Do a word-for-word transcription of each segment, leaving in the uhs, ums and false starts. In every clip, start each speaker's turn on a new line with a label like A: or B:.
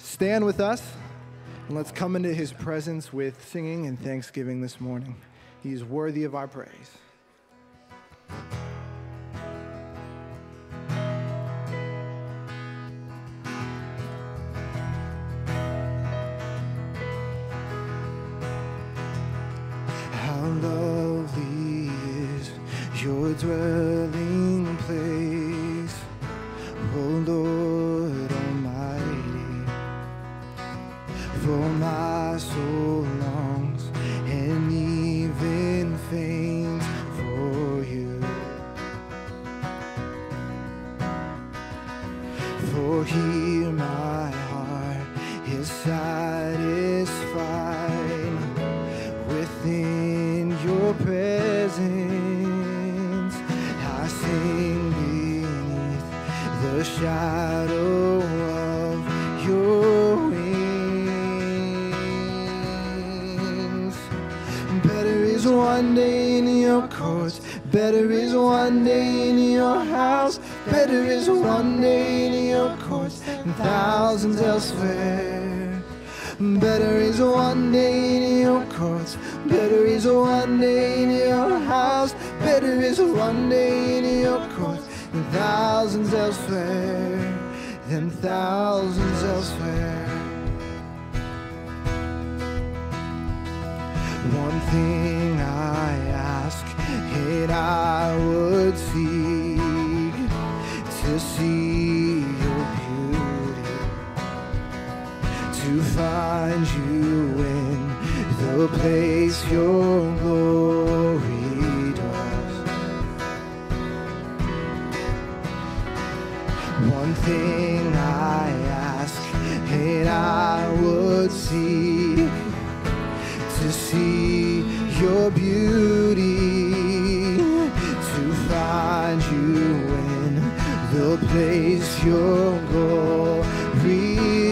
A: stand with us and let's come into his presence with singing and thanksgiving this morning. He is worthy of our praise. How lovely is your dwelling place, O Lord Almighty. For my soul longs and even faints for you. For here my heart is satisfied within your presence. I sing beneath the shadow of your wings. Better is one day in your courts, better is one day in your house, better is one day in your courts than thousands elsewhere. Better is one day in your courts, better is one day in your house, better is one day in your courts than thousands elsewhere, than thousands elsewhere. One thing I ask, and I would seek to see your beauty, to find you in the place your glory dwells. One thing I ask, and I would seek to see your beauty, to find you in the place your glory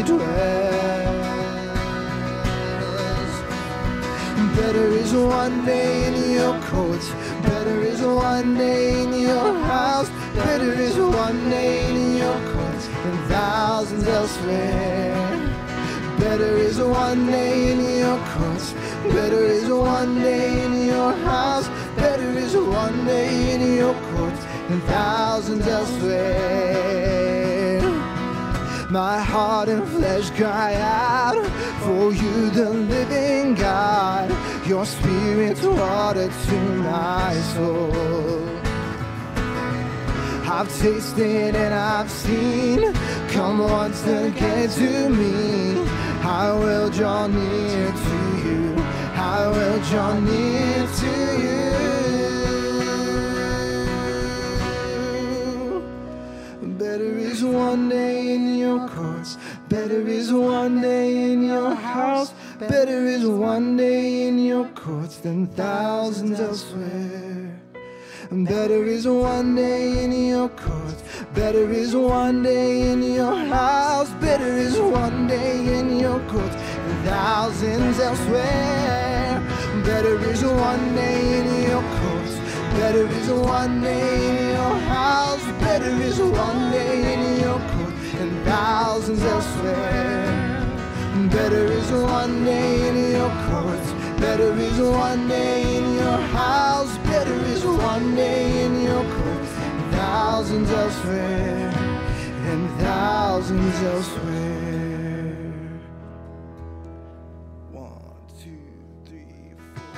A: dwells. Better is one day in your courts, better is one day in your house, better is one day in your courts than thousands elsewhere. Better is one day in your courts, better is one day in your house, better is one day in your courts than thousands elsewhere. My heart and flesh cry out for you, the living God. Your spirit's water to my soul. I've tasted and I've seen, come once again to me. I will draw near to you, I will draw near to you. Better is one day in your courts, better is one day in your house, better is one day in your courts than thousands elsewhere. Better is one day in your courts, better is one day in your house, better is one day in your courts than thousands elsewhere. Better is one day in your courts, better is one day in your house, better is one day in your courts than thousands elsewhere. Better is one day in your courts, better is one day in your house, better is one day in your courts, and thousands elsewhere, and thousands elsewhere. One, two, three,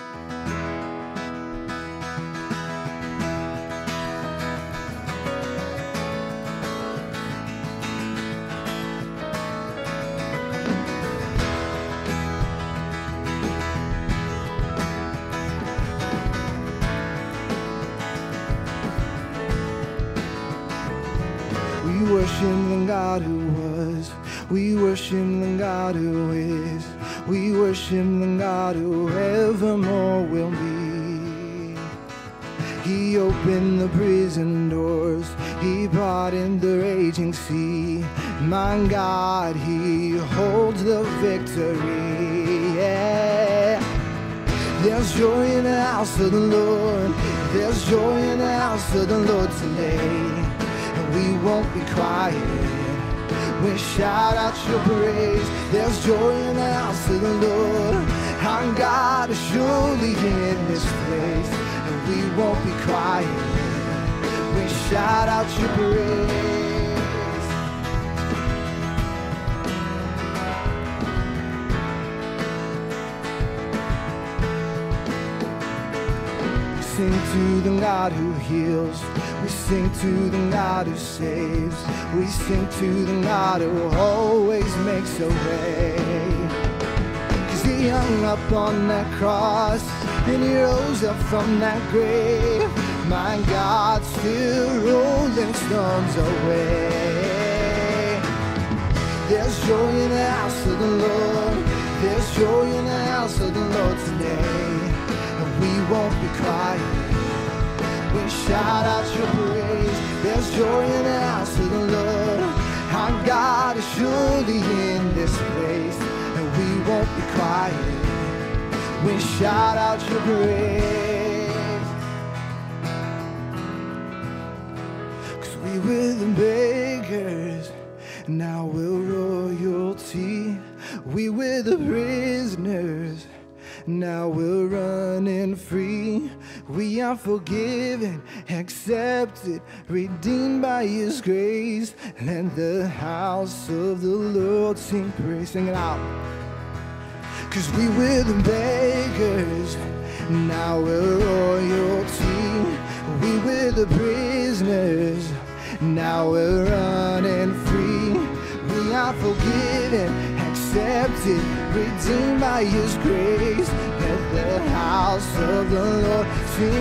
A: we worship the God who was, we worship the God who is, we worship the God who evermore will be. He opened the prison doors, he parted the raging sea. My God, he holds the victory, yeah. There's joy in the house of the Lord, there's joy in the house of the Lord today. We won't be quiet, We shout out your praise. There's joy in the house of the Lord. Our God is surely in this place, and we won't be quiet. We shout out your praise. We sing to the God who heals. We sing to the God who saves. We sing to the God who always makes a way. Cause he hung up on that cross and he rose up from that grave. My God still rolling stones away. There's joy in the house of the Lord. There's joy in the house of the Lord today. And we won't be quiet. We shout out your praise. There's joy in the house of the Lord. Our God is surely in this place, and we won't be quiet. We shout out your praise. Cause we were the beggars, now we're royalty. We were the prisoners, now we're running free. We are forgiven, accepted, redeemed by his grace. Let the house of the Lord sing praise. Sing it out. Cause we were the beggars, now we're royalty. We were the prisoners, now we're running free. We are forgiven, accepted, redeemed by his grace. Let the house of the Lord sing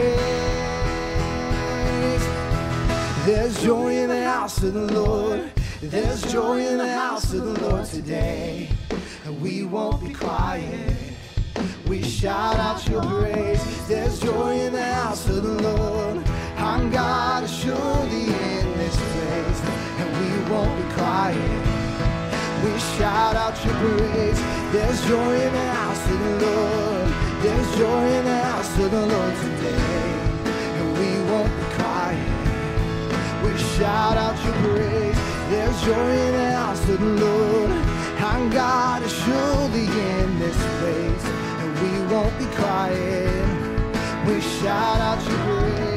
A: praise. There's joy in the house of the Lord. There's joy in the house of the Lord today. And we won't be quiet. We shout out your praise. There's joy in the house of the Lord. Our God is surely in this place, and we won't be quiet. We shout out your praise. There's joy in the house of the Lord. There's joy in the house of the Lord today, and we won't be quiet. We shout out your praise. There's joy in the house of the Lord. Our God is surely in this place, and we won't be quiet. We shout out your praise.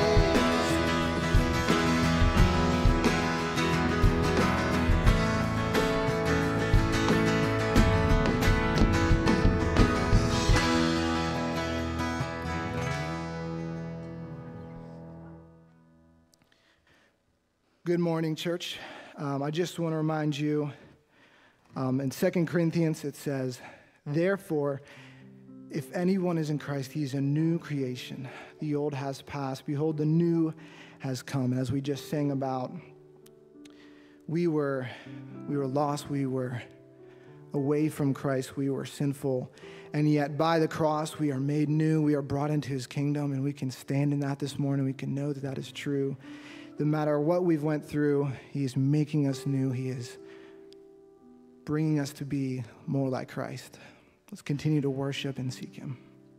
A: Good morning, church. Um, I just want to remind you, um, in Second Corinthians it says, therefore, if anyone is in Christ, he is a new creation. The old has passed. Behold, the new has come. And as we just sang about, we were, we were lost. We were away from Christ. We were sinful. And yet by the cross, we are made new. We are brought into his kingdom, and we can stand in that this morning. We can know that that is true. No matter what we've went through, he is making us new. He is bringing us to be more like Christ. Let's continue to worship and seek him.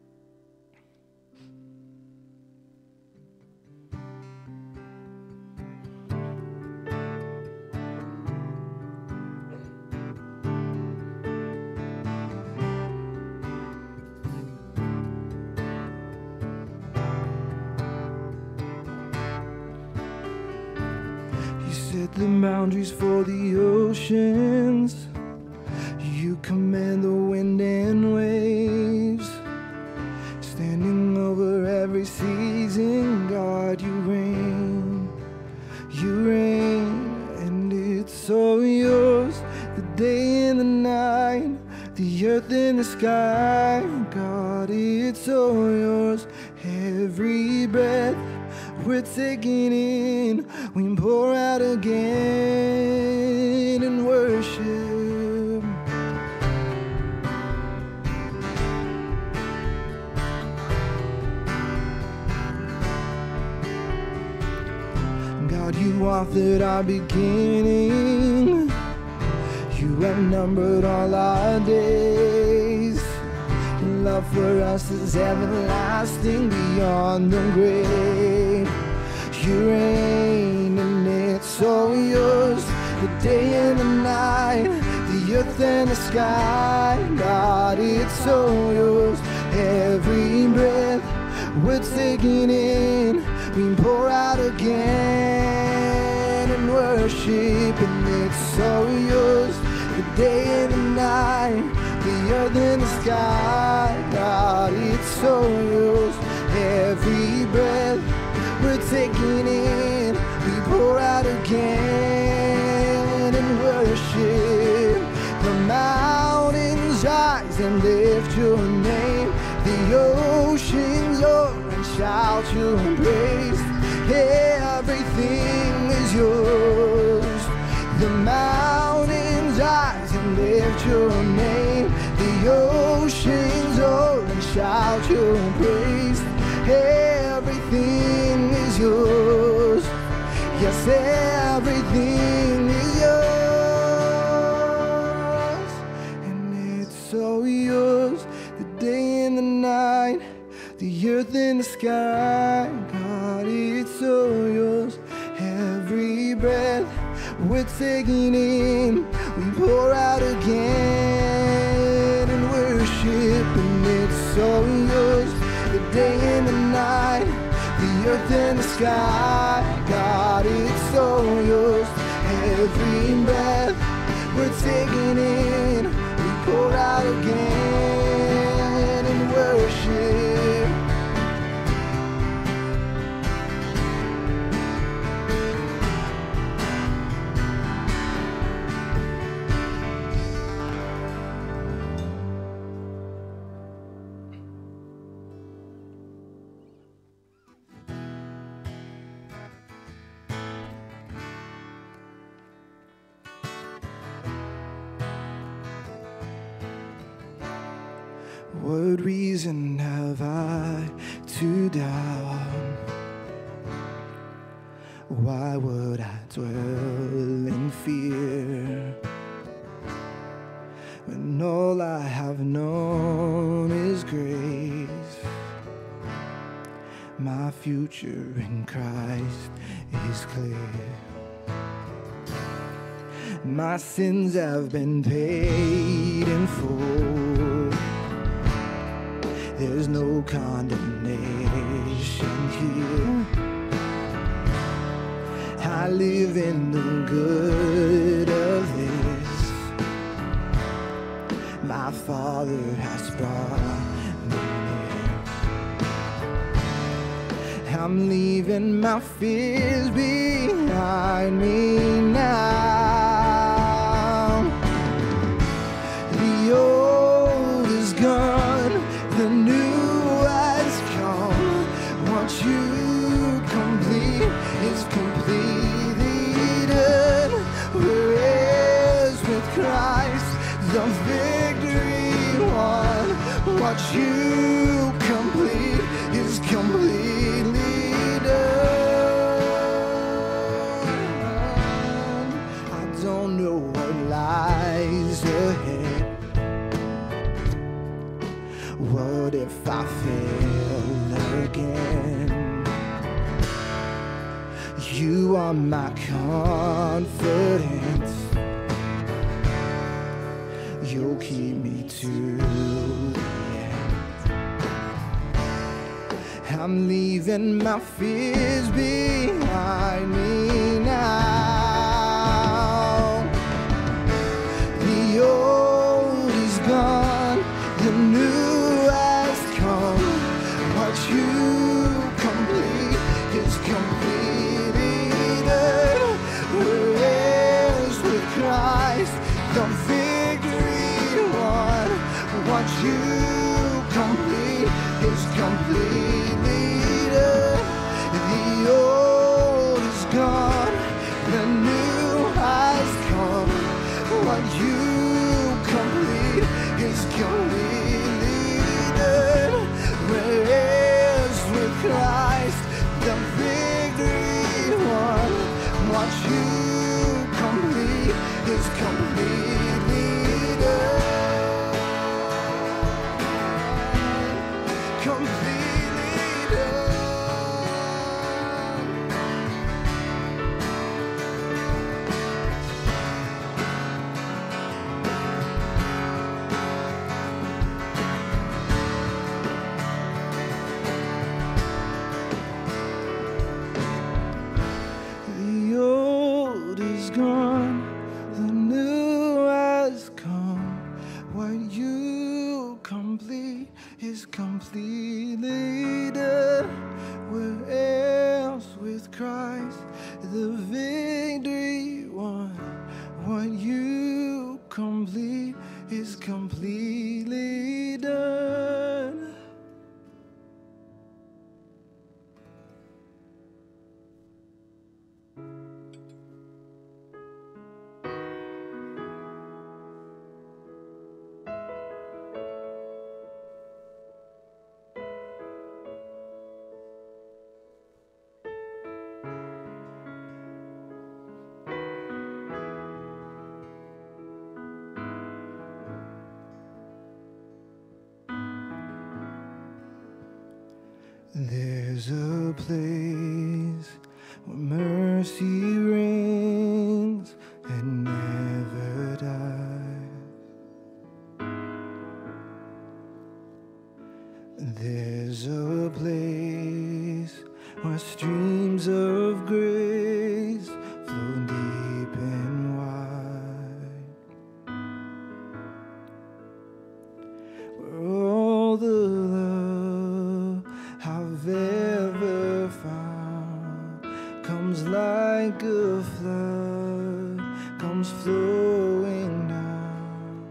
A: The boundaries for the oceans, you command the wind and waves. Standing over every season, God, you reign, you reign, and it's all yours. The day and the night, the earth and the sky, God, it's all yours. Every breath we're taking in, we pour out again in worship. God, you authored our beginning. You have numbered all our days. Love for us is everlasting beyond the grave. You reign and it's all yours. The day and the night, the earth and the sky. God, it's so yours. Every breath we're taking in, we pour out again in worship, and it's so yours. The day and the night, the earth and the sky. God, it's so yours. Every breath we're taking in, we pour out again in worship. The mountains rise and lift your name. The oceans roar and shout your praise. Everything is yours. The mountains rise and lift your name. The oceans roar and shout your praise. Everything is yours. Yes, everything is yours. And it's so yours. The day and the night, the earth and the sky. God, it's so yours. Every breath we're taking in, we pour out again in worship, and it's so yours. The day and the night, the earth and the sky. God, it's so yours. Every breath we're taking in, we pour out again in worship. What reason have I to doubt? Why would I dwell in fear when all I have known is grace? My future in Christ is clear. My sins have been paid in full. There's no condemnation here. I live in the good of this. My Father has brought me near. I'm leaving my fears behind me now. The old is gone, the new has come. Once you complete, it's completely done. Whereas with Christ, the victory won. What you complete is completely done. I don't know what lies ahead. What if I fail again? You are my confidence. You'll keep me to the end. I'm leaving my fears behind me now. The old is gone, the new has come. What you complete is completely done. Whereas with Christ, the victory won. What you complete is completely done. The old is gone, the new has come. What you complete is completely done. Whereas with Christ, the victory won. What you complete is completely done. Completely done. complete is completely done. There's a place where mercy reigns and never dies. There's a place where streams of grace flow deep and wide, where all the love I've ever found comes like a flood, comes flowing down.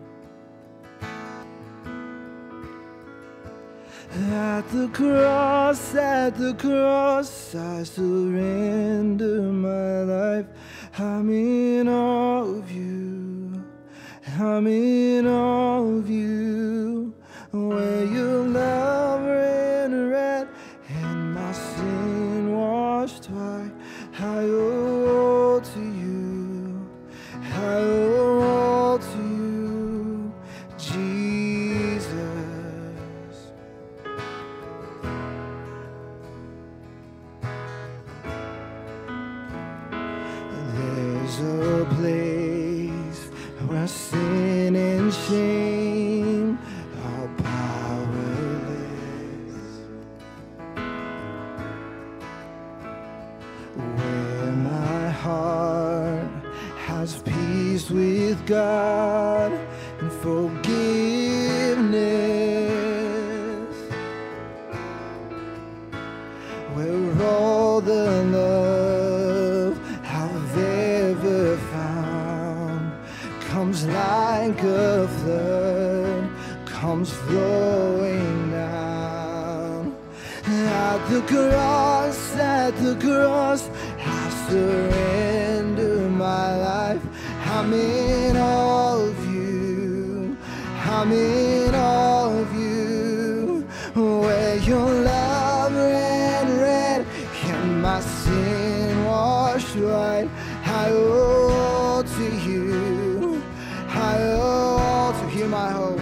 A: At the cross, at the cross, I surrender my life. I'm in awe of you, I'm in awe of you, where your love ran red and my sin washed white. I owe all to you, I owe all to you, Jesus. There's a place where sin and shame are powerless, where my heart has peace with God and forgiveness, where all the love I've ever found comes like a flood, comes flowing down. At the cross, at the cross, I surrender my life. I'm in awe of you, I'm in awe of you, where your love ran red and my sin washed white. I owe all to you, I owe all to you, my hope.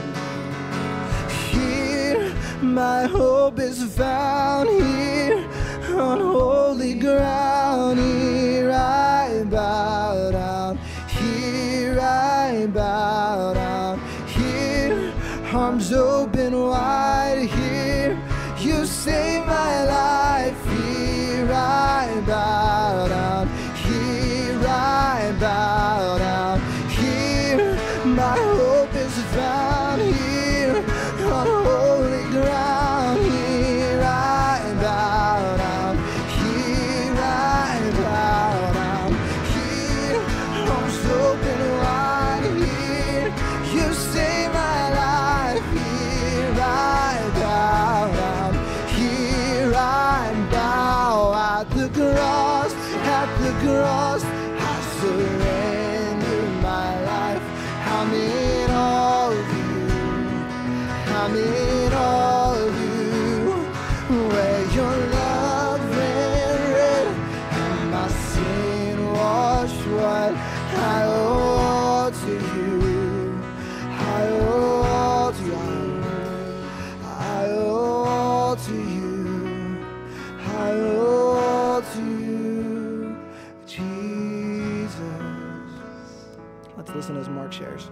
A: Here, my hope is found, here on holy ground. Here I bow down, here I bow down, here arms open wide. Here you save my life. Here I bow down, here I bow down, here my hope is found. Here on holy ground. Here I bow down, here I bow down, here arms open wide. Here you save my life. Here I bow down, here I bow. At the cross, at the cross, I surrender my life. I'm in awe of you, I'm in awe of you, where your love ran red and my sin washed white. I owe all to you, I owe all to you, I owe all to you, I owe all to you, Jesus. Let's listen as Mark shares.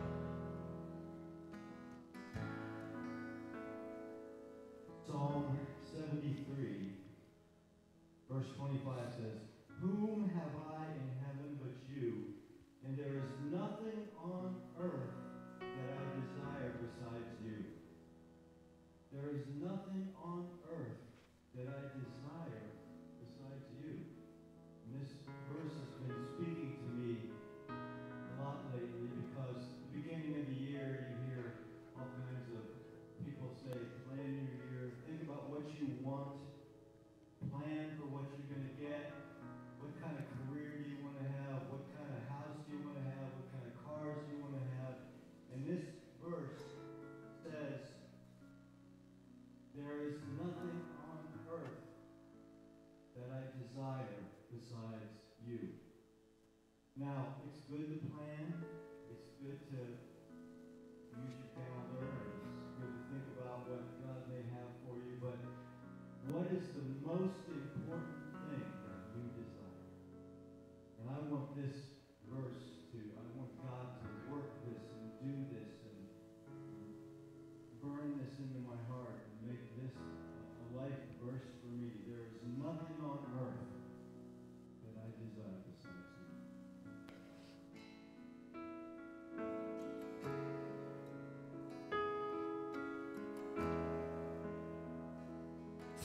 B: Psalm seventy-three, verse twenty-five says, "Whom have I in heaven but you? And there is nothing on earth that I desire besides you." There is nothing on earth that I desire besides you. And this verse has been speaking to me a lot lately because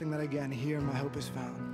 A: Sing that again. Here my hope is found.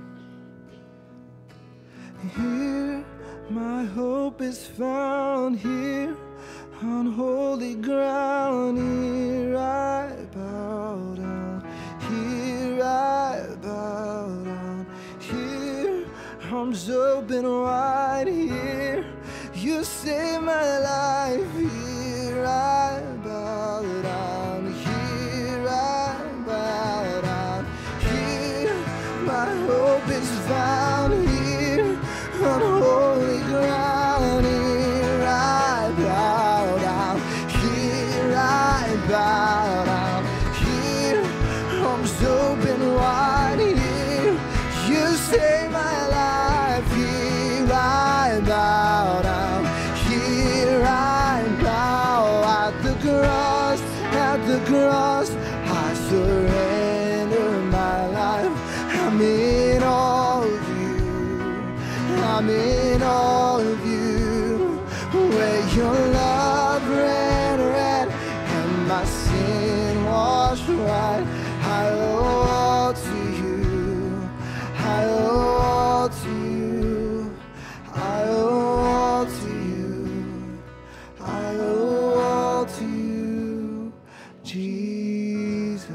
A: Here my hope is found. Here on holy ground. Here I bow down. Here I bow down. Here arms open wide. Here you save my life. Here I bow down. Here I bow down. Here my hope is found. Here on holy ground. Here I bow down. Here I bow down. Here arms open wide. Here you save my life. Here I bow down. Here I bow at the cross, at the cross. I surrender my life. I'm in all of you. I'm in all of you. Where your love ran red and my sin washed white. I owe all to you. I owe all to you. I owe all to you. I owe all to you, Jesus.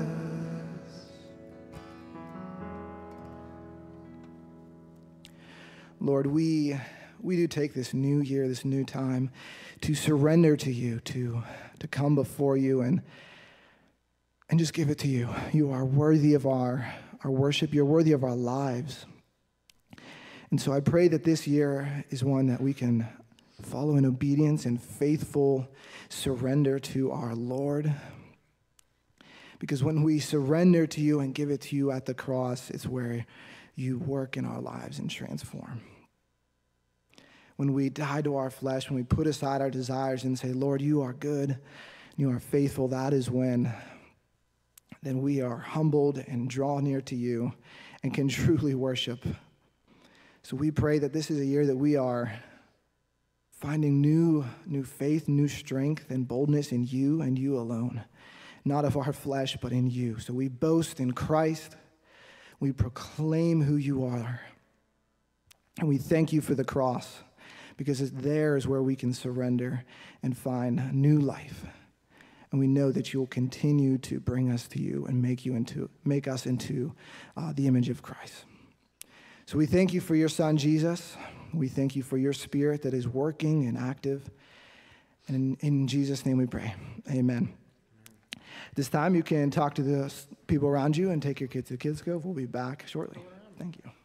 A: Lord, we we do take this new year, this new time, to surrender to you, to to come before you and and just give it to you. You are worthy of our our worship. You're worthy of our lives. And so I pray that this year is one that we can follow in obedience and faithful surrender to our Lord. Because when we surrender to you and give it to you at the cross, it's where you work in our lives and transform. When we die to our flesh, when we put aside our desires and say, Lord, you are good, you are faithful, that is when then we are humbled and draw near to you and can truly worship. So we pray that this is a year that we are finding new, new faith, new strength and boldness in you and you alone, not of our flesh, but in you. So we boast in Christ. We proclaim who you are. And we thank you for the cross, because it's there is where we can surrender and find new life. And we know that you will continue to bring us to you and make you into, make us into uh, the image of Christ. So we thank you for your son, Jesus. We thank you for your spirit that is working and active. And in, in Jesus' name we pray. Amen. This time you can talk to the people around you and take your kids to Kids Cove. We'll be back shortly. Thank you.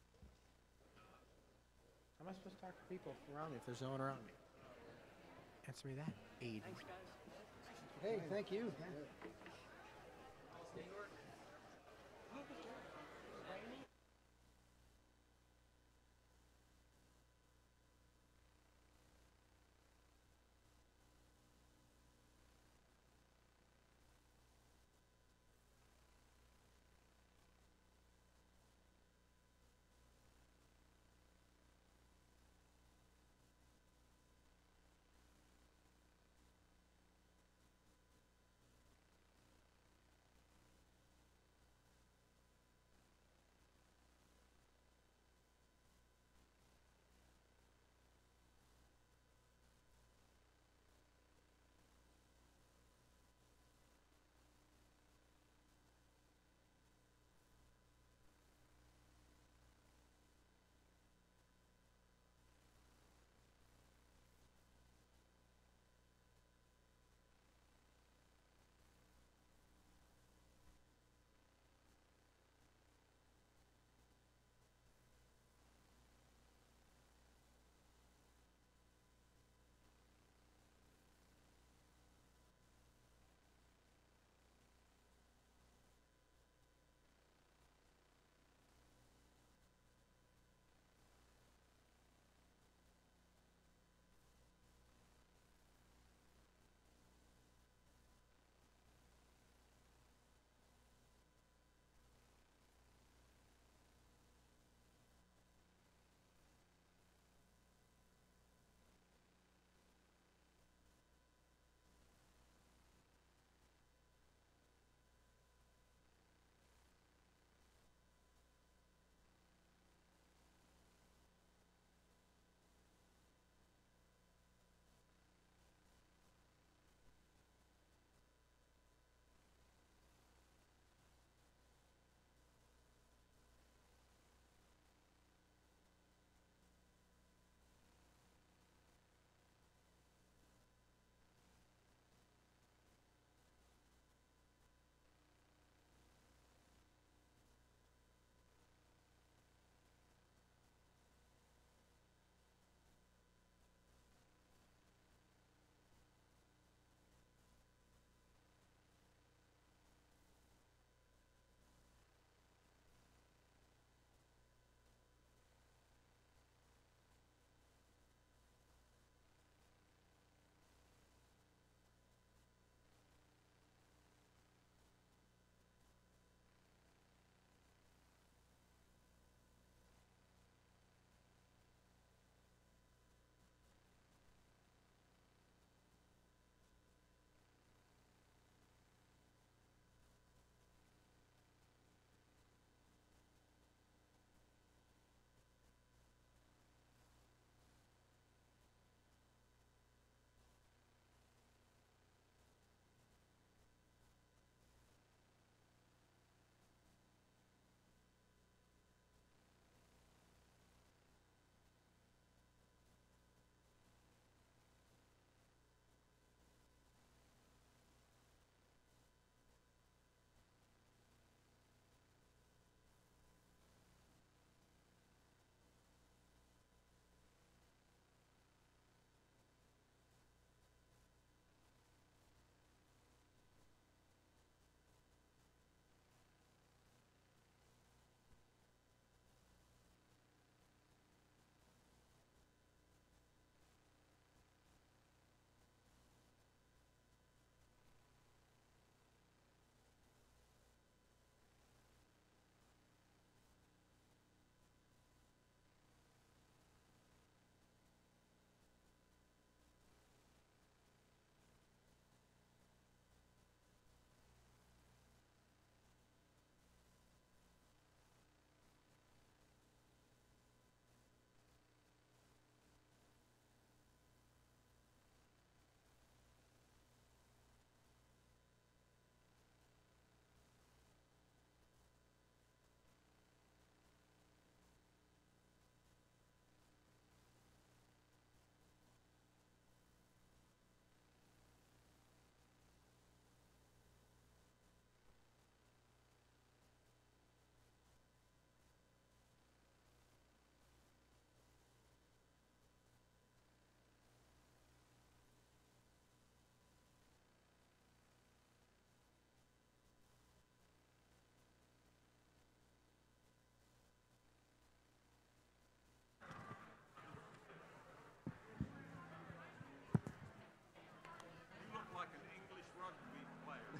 C: How am I supposed to talk to people around me if there's no one around me? Answer me that. Aiden. Thanks, guys. Hey, thank you.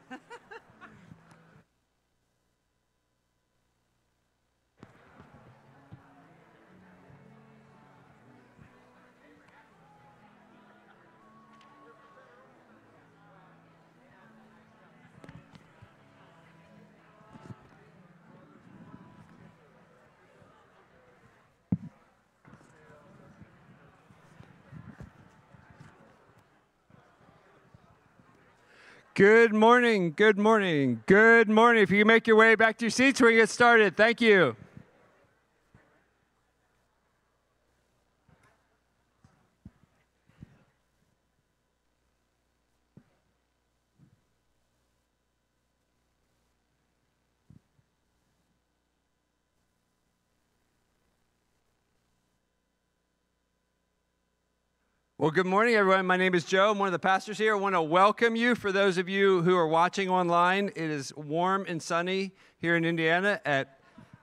D: Good morning, good morning, good morning. If you can make your way back to your seats, we can get started. Thank you. Well, good morning, everyone. My name is Joe. I'm one of the pastors here. I want to welcome you. For those of you who are watching online, it is warm and sunny here in Indiana at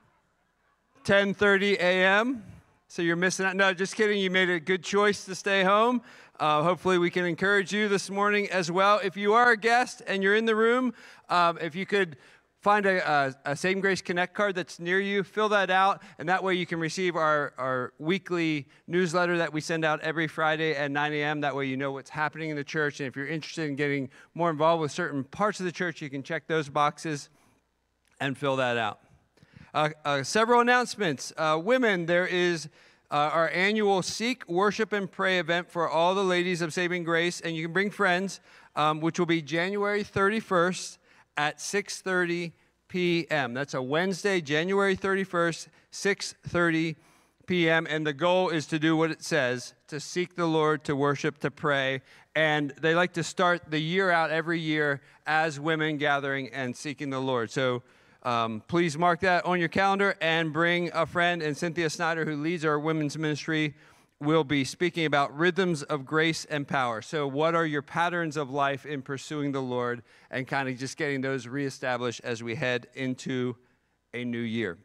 D: ten thirty a m So you're missing out. No, just kidding. You made a good choice to stay home. Uh, hopefully, we can encourage you this morning as well. If you are a guest and you're in the room, um, if you could find a, a, a Saving Grace Connect card that's near you, fill that out, and that way you can receive our, our weekly newsletter that we send out every Friday at nine a m That way you know what's happening in the church, and if you're interested in getting more involved with certain parts of the church, you can check those boxes and fill that out. Uh, uh, several announcements. Uh, women, there is uh, our annual Seek, Worship, and Pray event for all the ladies of Saving Grace, and you can bring friends, um, which will be January thirty-first, at six thirty p m That's a Wednesday, January thirty-first, six thirty p m And the goal is to do what it says, to seek the Lord, to worship, to pray. And they like to start the year out every year as women gathering and seeking the Lord. So um, please mark that on your calendar and bring a friend. And Cynthia Snyder, who leads our women's ministry, will be speaking about rhythms of grace and power. So what are your patterns of life in pursuing the Lord, and kind of just getting those reestablished as we head into a new year.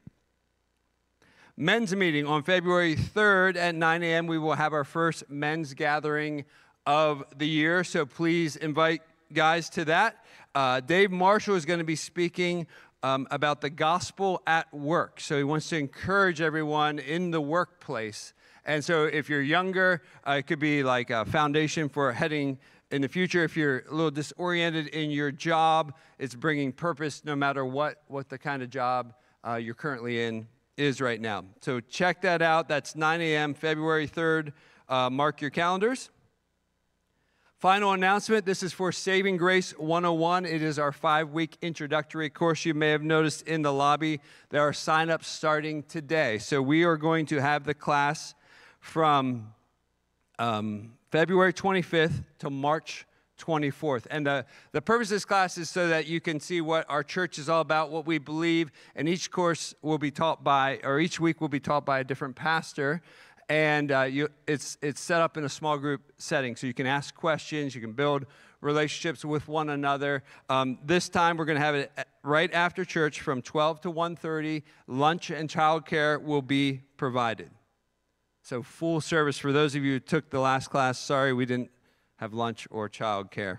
D: Men's meeting on February third at nine a m We will have our first men's gathering of the year, so please invite guys to that. Uh, Dave Marshall is going to be speaking um, about the gospel at work. So he wants to encourage everyone in the workplace. And so if you're younger, uh, it could be like a foundation for heading in the future. If you're a little disoriented in your job, it's bringing purpose no matter what, what the kind of job uh, you're currently in is right now. So check that out. That's nine a m, February third. Uh, mark your calendars. Final announcement, this is for Saving Grace one oh one. It is our five-week introductory course. You may have noticed in the lobby there are sign-ups starting today. So we are going to have the class from um, February twenty-fifth to March twenty-fourth. And the, the purpose of this class is so that you can see what our church is all about, what we believe, and each course will be taught by, or each week will be taught by a different pastor. And uh, you, it's, it's set up in a small group setting, so you can ask questions, you can build relationships with one another. Um, this time we're going to have it right after church from twelve to one thirty. Lunch and childcare will be provided. So full service for those of you who took the last class. Sorry we didn't have lunch or childcare.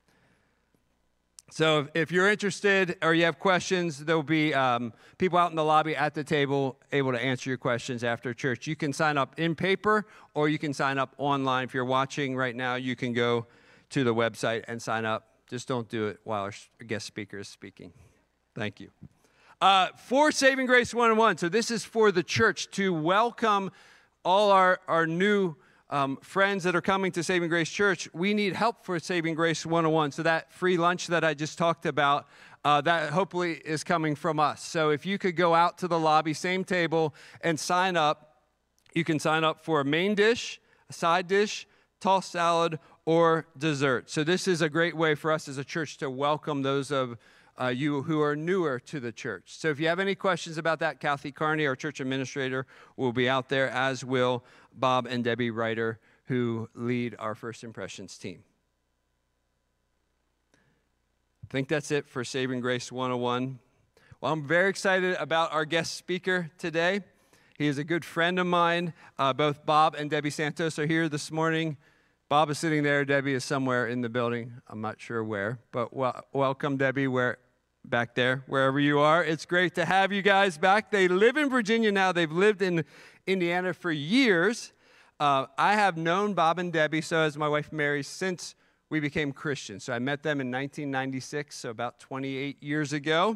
D: So if, if you're interested or you have questions, there will be um, people out in the lobby at the table able to answer your questions after church. You can sign up in paper or you can sign up online. If you're watching right now, you can go to the website and sign up. Just don't do it while our guest speaker is speaking. Thank you. Uh, for Saving Grace one oh one, so this is for the church to welcome all our, our new um, friends that are coming to Saving Grace Church. We need help for Saving Grace one oh one. So that free lunch that I just talked about, uh, that hopefully is coming from us. So if you could go out to the lobby, same table, and sign up, you can sign up for a main dish, a side dish, tossed salad, or dessert. So this is a great way for us as a church to welcome those of Uh, you who are newer to the church. So if you have any questions about that, Kathy Carney, our church administrator, will be out there, as will Bob and Debbie Ryder, who lead our First Impressions team. I think that's it for Saving Grace one oh one. Well, I'm very excited about our guest speaker today. He is a good friend of mine. Uh, both Bob and Debbie Santos are here this morning Bob is sitting there. Debbie is somewhere in the building. I'm not sure where, but wel- welcome, Debbie, where back there, wherever you are. It's great to have you guys back. They live in Virginia now. They've lived in Indiana for years. Uh, I have known Bob and Debbie, so has my wife Mary, since we became Christians. So I met them in nineteen ninety-six, so about twenty-eight years ago,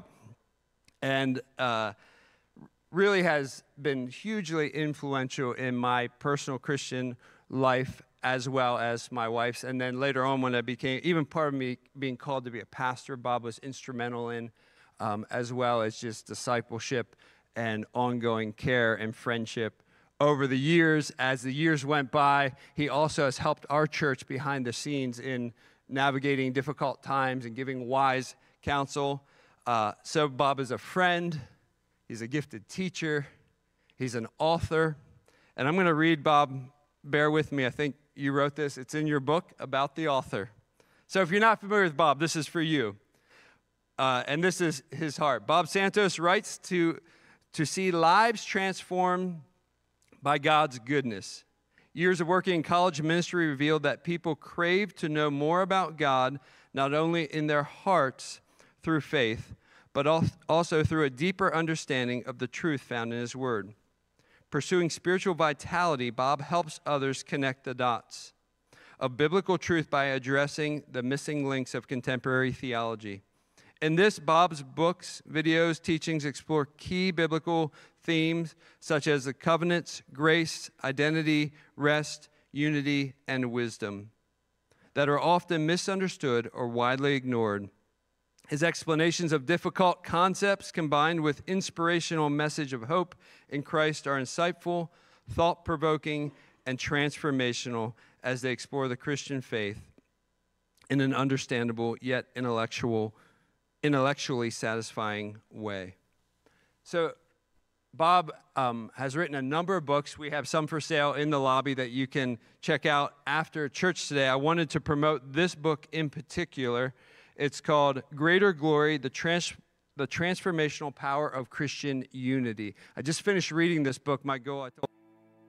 D: and uh, really has been hugely influential in my personal Christian life as well as my wife's. And then later on, when I became, even part of me being called to be a pastor, Bob was instrumental in, um, as well as just discipleship and ongoing care and friendship over the years. As the years went by, he also has helped our church behind the scenes in navigating difficult times and giving wise counsel. Uh, so Bob is a friend. He's a gifted teacher. He's an author. And I'm going to read, Bob, bear with me. I think you wrote this. It's in your book about the author. So if you're not familiar with Bob, this is for you. Uh, and this is his heart. Bob Santos writes to, to see lives transformed by God's goodness. Years of working in college ministry revealed that people crave to know more about God, not only in their hearts through faith, but also through a deeper understanding of the truth found in His Word. Pursuing spiritual vitality, Bob helps others connect the dots of biblical truth by addressing the missing links of contemporary theology. In this, Bob's books, videos, teachings explore key biblical themes such as the covenants, grace, identity, rest, unity, and wisdom that are often misunderstood or widely ignored. His explanations of difficult concepts combined with inspirational message of hope in Christ are insightful, thought-provoking, and transformational as they explore the Christian faith in an understandable yet intellectual, intellectually satisfying way. So Bob um, has written a number of books. We have some for sale in the lobby that you can check out after church today. I wanted to promote this book in particular. It's called Greater Glory, the, Trans- the Transformational Power of Christian Unity. I just finished reading this book. My goal, I told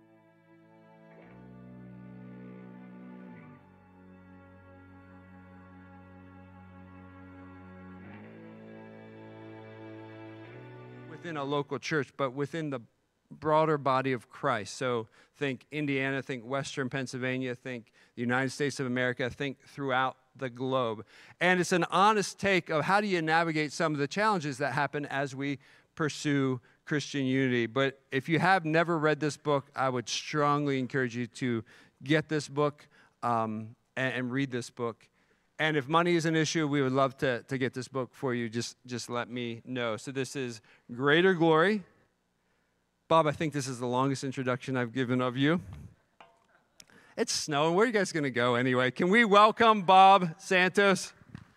D: within a local church, but within the broader body of Christ. So think Indiana, think Western Pennsylvania, think the United States of America, think throughout the globe. And it's an honest take of how do you navigate some of the challenges that happen as we pursue Christian unity. But if you have never read this book, I would strongly encourage you to get this book um, and, and read this book. And if money is an issue, we would love to, to get this book for you. Just, just let me know. So this is Greater Glory. Bob, I think this is the longest introduction I've given of you. It's snowing. Where are you guys going to go anyway? Can we welcome Bob Santos?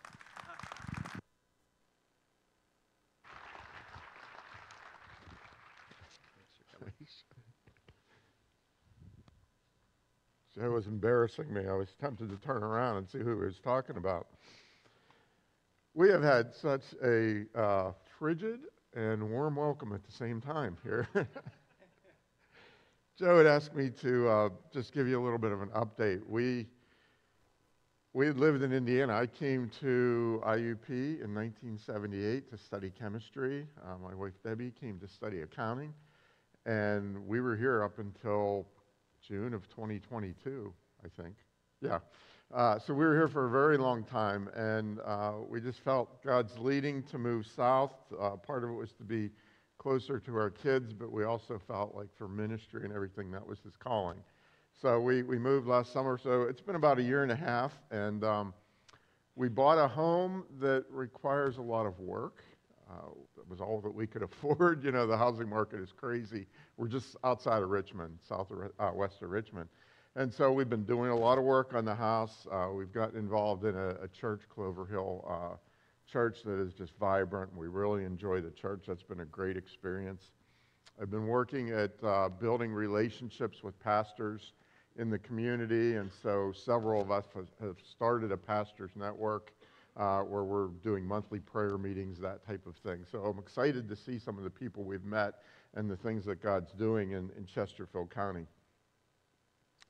E: Joe was embarrassing me. I was tempted to turn around and see who he was talking about. We have had such a uh, frigid and warm welcome at the same time here. Joe had asked me to uh, just give you a little bit of an update. We we had lived in Indiana. I came to I U P in nineteen seventy-eight to study chemistry. Uh, my wife Debbie came to study accounting, and we were here up until June of twenty twenty-two, I think. Yeah. Uh, so we were here for a very long time, and uh, we just felt God's leading to move south. Uh, part of it was to be closer to our kids, but we also felt like for ministry and everything, that was His calling. So we, we moved last summer. So it's been about a year and a half, and um, we bought a home that requires a lot of work. Uh, it was all that we could afford. You know, the housing market is crazy. We're just outside of Richmond, south of, uh, west of Richmond. And so we've been doing a lot of work on the house. Uh, we've gotten involved in a, a church, Clover Hill uh, Church, that is just vibrant. We really enjoy the church. That's been a great experience. I've been working at uh, building relationships with pastors in the community, and so several of us have started a pastors network uh, where we're doing monthly prayer meetings, that type of thing. So I'm excited to see some of the people we've met and the things that God's doing in, in Chesterfield County.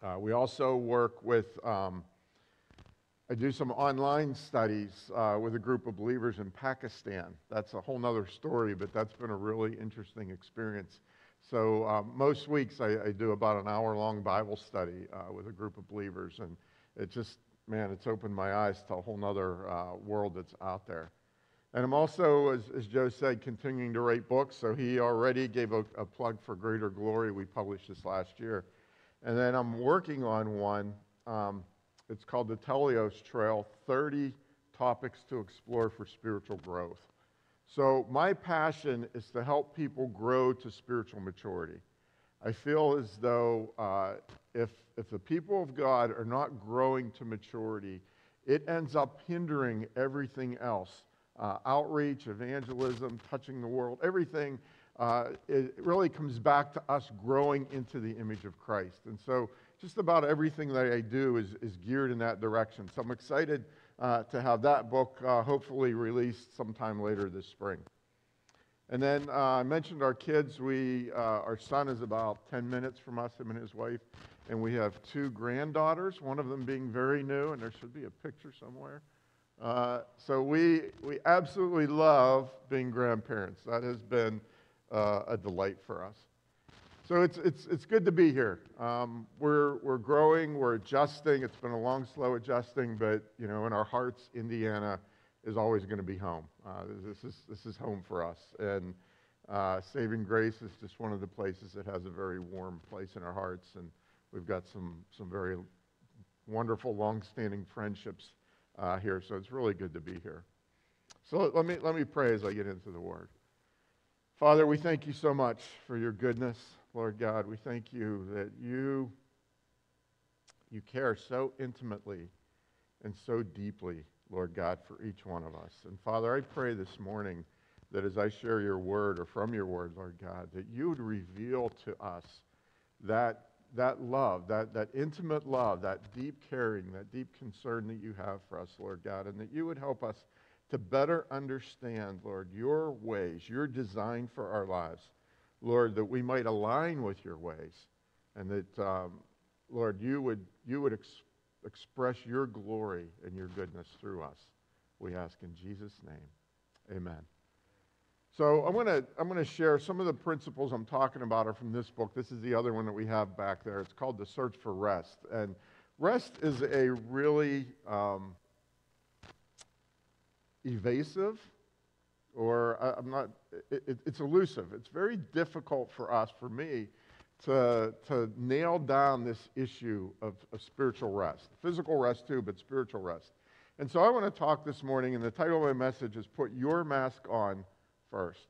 E: Uh, we also work with, um, I do some online studies uh, with a group of believers in Pakistan. That's a whole nother story, but that's been a really interesting experience. So uh, most weeks I, I do about an hour-long Bible study uh, with a group of believers, and it just, man, it's opened my eyes to a whole nother uh, world that's out there. And I'm also, as, as Joe said, continuing to write books. So he already gave a, a plug for Greater Glory. We published this last year. And then I'm working on one. Um, it's called the Teleos Trail, thirty Topics to Explore for Spiritual Growth. So my passion is to help people grow to spiritual maturity. I feel as though uh, if, if the people of God are not growing to maturity, it ends up hindering everything else. Uh, outreach, evangelism, touching the world, everything, uh, it really comes back to us growing into the image of Christ. And so just about everything that I do is, is geared in that direction. So I'm excited uh, to have that book uh, hopefully released sometime later this spring. And then uh, I mentioned our kids. We, uh, our son is about ten minutes from us, him and his wife, and we have two granddaughters, one of them being very new, and there should be a picture somewhere. Uh, so we we absolutely love being grandparents. That has been uh, a delight for us. So it's it's it's good to be here. Um, we're we're growing. We're adjusting. It's been a long, slow adjusting, but you know, in our hearts, Indiana is always going to be home. Uh, this is this is home for us. And uh, Saving Grace is just one of the places that has a very warm place in our hearts, and we've got some some very wonderful, long-standing friendships Uh, here, so it's really good to be here. So let me let me pray as I get into the Word. Father, we thank you so much for your goodness, Lord God. We thank you that you you care so intimately and so deeply, Lord God, for each one of us. And Father, I pray this morning that as I share your Word or from your Word, Lord God, that you would reveal to us that that love, that, that intimate love, that deep caring, that deep concern that you have for us, Lord God, and that you would help us to better understand, Lord, your ways, your design for our lives, Lord, that we might align with your ways, and that, um, Lord, you would, you would ex- express your glory and your goodness through us. We ask in Jesus' name, amen. So I'm going to I'm going to share some of the principles I'm talking about are from this book. This is the other one that we have back there. It's called The Search for Rest. And rest is a really um, evasive, or I, I'm not, it, it, it's elusive. It's very difficult for us, for me, to, to nail down this issue of, of spiritual rest. Physical rest too, but spiritual rest. And so I want to talk this morning, and the title of my message is Put Your Mask On First.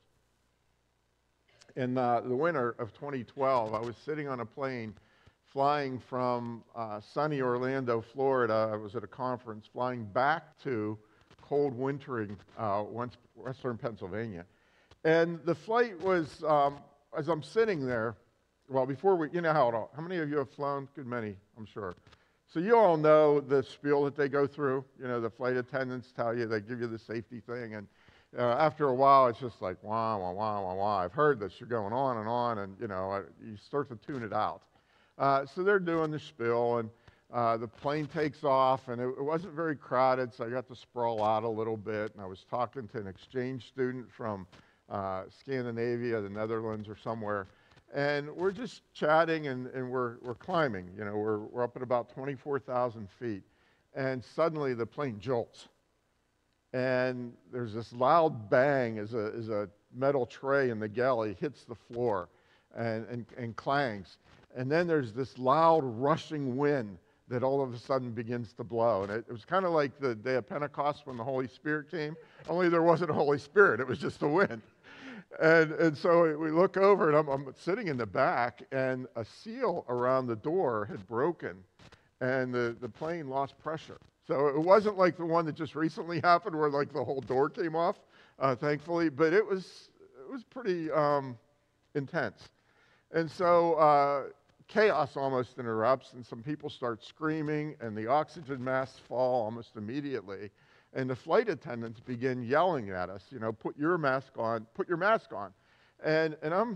E: In uh, the winter of twenty twelve, I was sitting on a plane flying from uh, sunny Orlando, Florida. I was at a conference flying back to cold wintering uh, western Pennsylvania. And the flight was, um, as I'm sitting there, well, before we, you know how it all, how many of you have flown? Good many, I'm sure. So you all know the spiel that they go through. You know, the flight attendants tell you, they give you the safety thing, and Uh, after a while, it's just like, wah, wah, wah, wah, wah. I've heard this. You're going on and on, and, you know, I, you start to tune it out. Uh, so they're doing the spiel, and uh, the plane takes off, and it, it wasn't very crowded, so I got to sprawl out a little bit, and I was talking to an exchange student from uh, Scandinavia, the Netherlands, or somewhere, and we're just chatting, and, and we're, we're climbing. You know, we're, we're up at about twenty-four thousand feet, and suddenly the plane jolts. And there's this loud bang as a, as a metal tray in the galley hits the floor and, and, and clangs. And then there's this loud rushing wind that all of a sudden begins to blow. And it, it was kind of like the day of Pentecost when the Holy Spirit came, only there wasn't a Holy Spirit, it was just a wind. And, and so we look over, and I'm, I'm sitting in the back, and a seal around the door had broken, and the, the plane lost pressure. So it wasn't like the one that just recently happened where like the whole door came off, uh, thankfully, but it was it was pretty um, intense. And so uh, chaos almost interrupts, and some people start screaming, and the oxygen masks fall almost immediately, and the flight attendants begin yelling at us, you know, put your mask on, put your mask on. And and I'm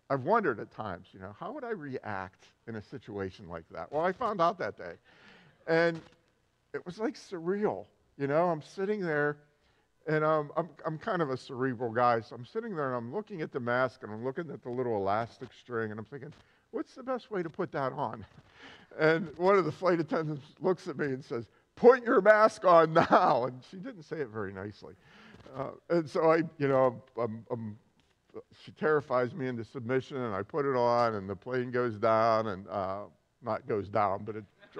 E: I've wondered at times, you know, how would I react in a situation like that? Well, I found out that day. And it was like surreal. You know, I'm sitting there, and um, I'm, I'm kind of a cerebral guy, so I'm sitting there and I'm looking at the mask and I'm looking at the little elastic string and I'm thinking, what's the best way to put that on? And one of the flight attendants looks at me and says, put your mask on now. And she didn't say it very nicely. Uh, and so I, you know, I'm, I'm, she terrifies me into submission, and I put it on, and the plane goes down, and uh, not goes down, but it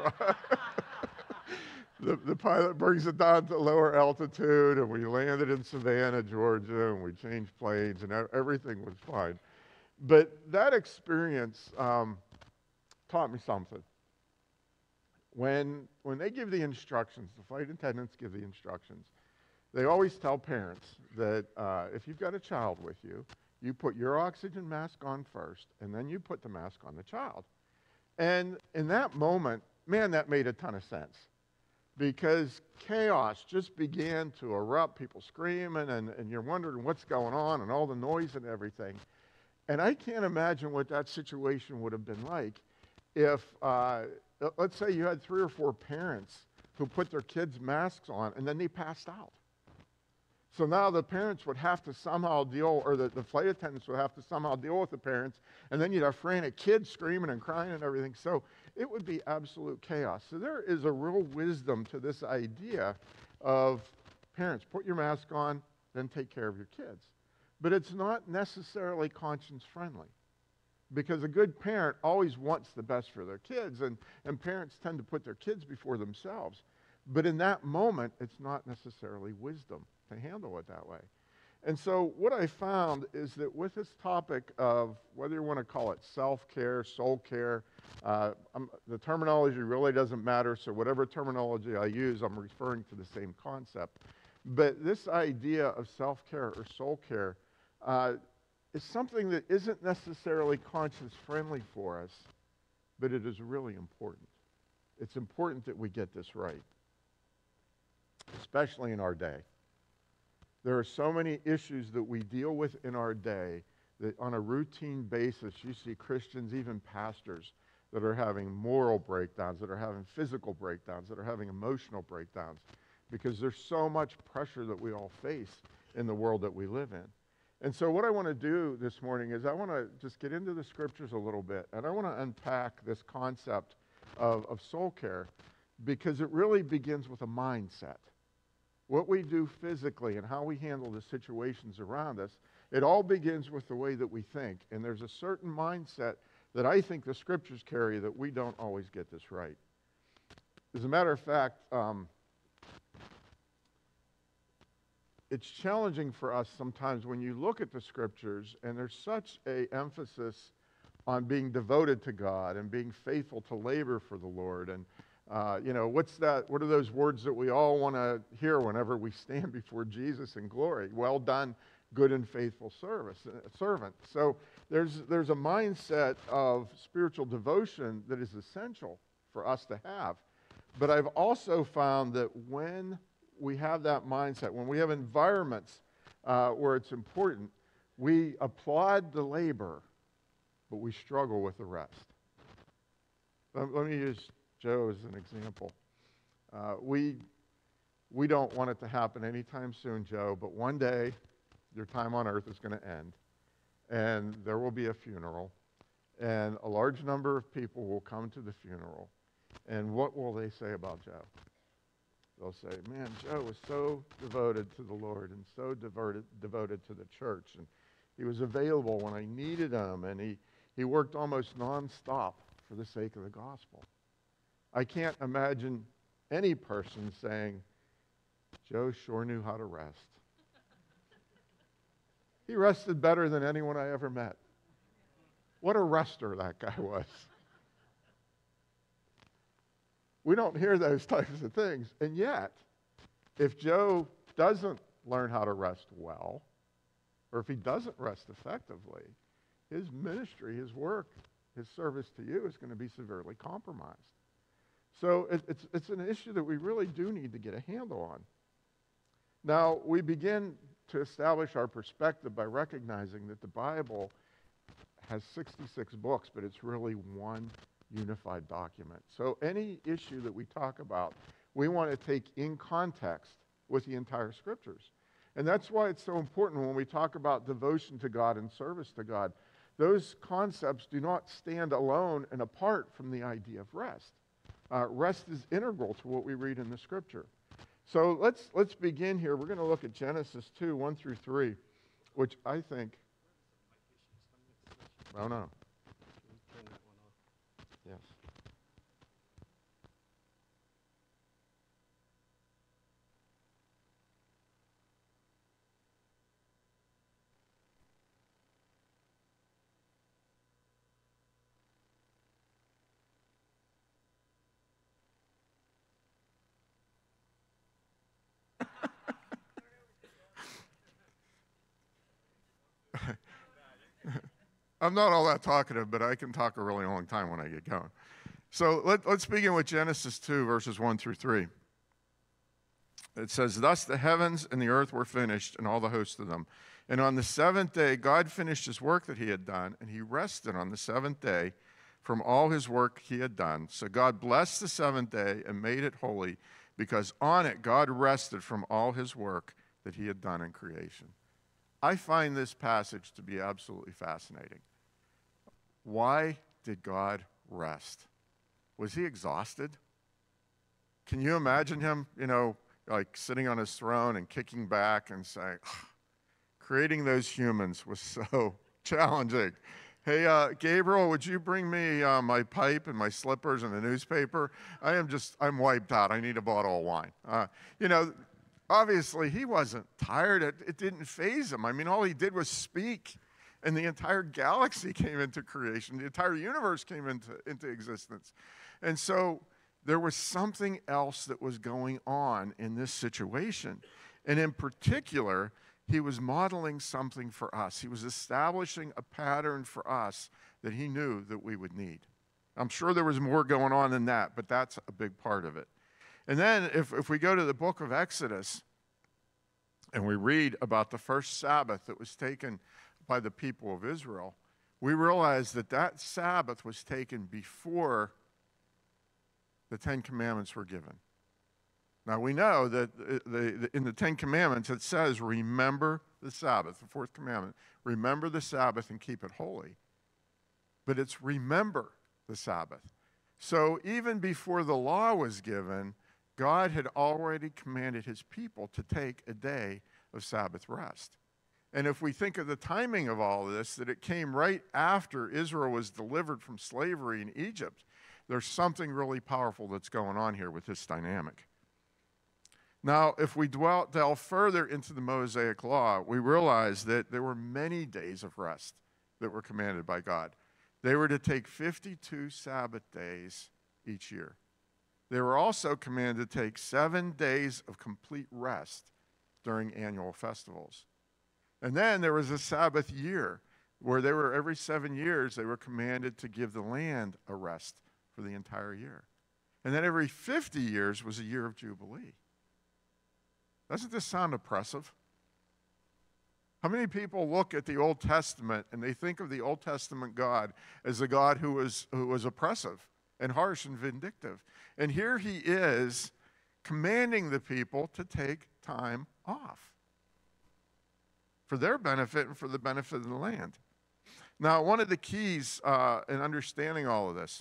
E: the, the pilot brings it down to lower altitude, and we landed in Savannah, Georgia, and we changed planes, and everything was fine. But that experience um, taught me something. When, when they give the instructions, the flight attendants give the instructions, they always tell parents that uh, if you've got a child with you, you put your oxygen mask on first, and then you put the mask on the child. And in that moment, man, that made a ton of sense, because chaos just began to erupt, people screaming, and, and you're wondering what's going on, and all the noise and everything. And I can't imagine what that situation would have been like if, uh, let's say you had three or four parents who put their kids' masks on, and then they passed out. So now the parents would have to somehow deal, or the, the flight attendants would have to somehow deal with the parents, and then you'd have frantic kids screaming and crying and everything. So it would be absolute chaos. So there is a real wisdom to this idea of parents, put your mask on, then take care of your kids. But it's not necessarily conscience-friendly, because a good parent always wants the best for their kids, and, and parents tend to put their kids before themselves. But in that moment, it's not necessarily wisdom to handle it that way. And so what I found is that with this topic of whether you want to call it self-care, soul care, uh, I'm, the terminology really doesn't matter, so whatever terminology I use, I'm referring to the same concept. But this idea of self-care or soul care uh, is something that isn't necessarily conscience-friendly for us, but it is really important. It's important that we get this right, especially in our day. There are so many issues that we deal with in our day that on a routine basis, you see Christians, even pastors, that are having moral breakdowns, that are having physical breakdowns, that are having emotional breakdowns, because there's so much pressure that we all face in the world that we live in. And so what I want to do this morning is I want to just get into the scriptures a little bit, and I want to unpack this concept of, of soul care, because it really begins with a mindset. What we do physically and how we handle the situations around us, it all begins with the way that we think. And there's a certain mindset that I think the scriptures carry that we don't always get this right. As a matter of fact, um, it's challenging for us sometimes when you look at the scriptures and there's such an emphasis on being devoted to God and being faithful to labor for the Lord. And Uh, you know, what's that? What are those words that we all want to hear whenever we stand before Jesus in glory? Well done, good and faithful service, uh, servant. So there's there's a mindset of spiritual devotion that is essential for us to have. But I've also found that when we have that mindset, when we have environments uh, where it's important, we applaud the labor, but we struggle with the rest. Let, let me use Joe as an example. Uh, we, we don't want it to happen anytime soon, Joe, but one day your time on earth is going to end, and there will be a funeral, and a large number of people will come to the funeral, and what will they say about Joe? They'll say, man, Joe was so devoted to the Lord and so devoted, devoted to the church, and he was available when I needed him, and he, he worked almost nonstop for the sake of the gospel. I can't imagine any person saying, Joe sure knew how to rest. He rested better than anyone I ever met. What a rester that guy was. We don't hear those types of things. And yet, if Joe doesn't learn how to rest well, or if he doesn't rest effectively, his ministry, his work, his service to you is going to be severely compromised. So it, it's, it's an issue that we really do need to get a handle on. Now, we begin to establish our perspective by recognizing that the Bible has sixty-six books, but it's really one unified document. So any issue that we talk about, we want to take in context with the entire scriptures. And that's why it's so important when we talk about devotion to God and service to God. Those concepts do not stand alone and apart from the idea of rest. Uh, rest is integral to what we read in the scripture. So let's, let's begin here. We're going to look at Genesis two, one through three, which I think, oh no. Yes. I'm not all that talkative, but I can talk a really long time when I get going. So let, let's begin with Genesis two, verses one through three. It says, "Thus the heavens and the earth were finished, and all the host of them. And on the seventh day God finished his work that he had done, and he rested on the seventh day from all his work he had done. So God blessed the seventh day and made it holy, because on it God rested from all his work that he had done in creation." I find this passage to be absolutely fascinating. Why did God rest? Was he exhausted? Can you imagine him, you know, like sitting on his throne and kicking back and saying, creating those humans was so challenging. Hey, uh, Gabriel, would you bring me uh, my pipe and my slippers and a newspaper? I am just, I'm wiped out. I need a bottle of wine. Uh, you know, obviously, he wasn't tired. It, it didn't faze him. I mean, all he did was speak, and the entire galaxy came into creation. The entire universe came into, into existence. And so there was something else that was going on in this situation. And in particular, he was modeling something for us. He was establishing a pattern for us that he knew that we would need. I'm sure there was more going on than that, but that's a big part of it. And then if, if we go to the book of Exodus and we read about the first Sabbath that was taken by the people of Israel, we realize that that Sabbath was taken before the Ten Commandments were given. Now we know that the, the, in the Ten Commandments it says, remember the Sabbath, the fourth commandment. Remember the Sabbath and keep it holy. But it's remember the Sabbath. So even before the law was given, God had already commanded his people to take a day of Sabbath rest. And if we think of the timing of all of this, that it came right after Israel was delivered from slavery in Egypt, there's something really powerful that's going on here with this dynamic. Now, if we dwell, delve further into the Mosaic Law, we realize that there were many days of rest that were commanded by God. They were to take fifty-two Sabbath days each year. They were also commanded to take seven days of complete rest during annual festivals. And then there was a Sabbath year where they were, every seven years, they were commanded to give the land a rest for the entire year. And then every fifty years was a year of Jubilee. Doesn't this sound oppressive? How many people look at the Old Testament and they think of the Old Testament God as a God who was, who was oppressive and harsh and vindictive? And here he is commanding the people to take time off for their benefit and for the benefit of the land. Now, one of the keys uh, in understanding all of this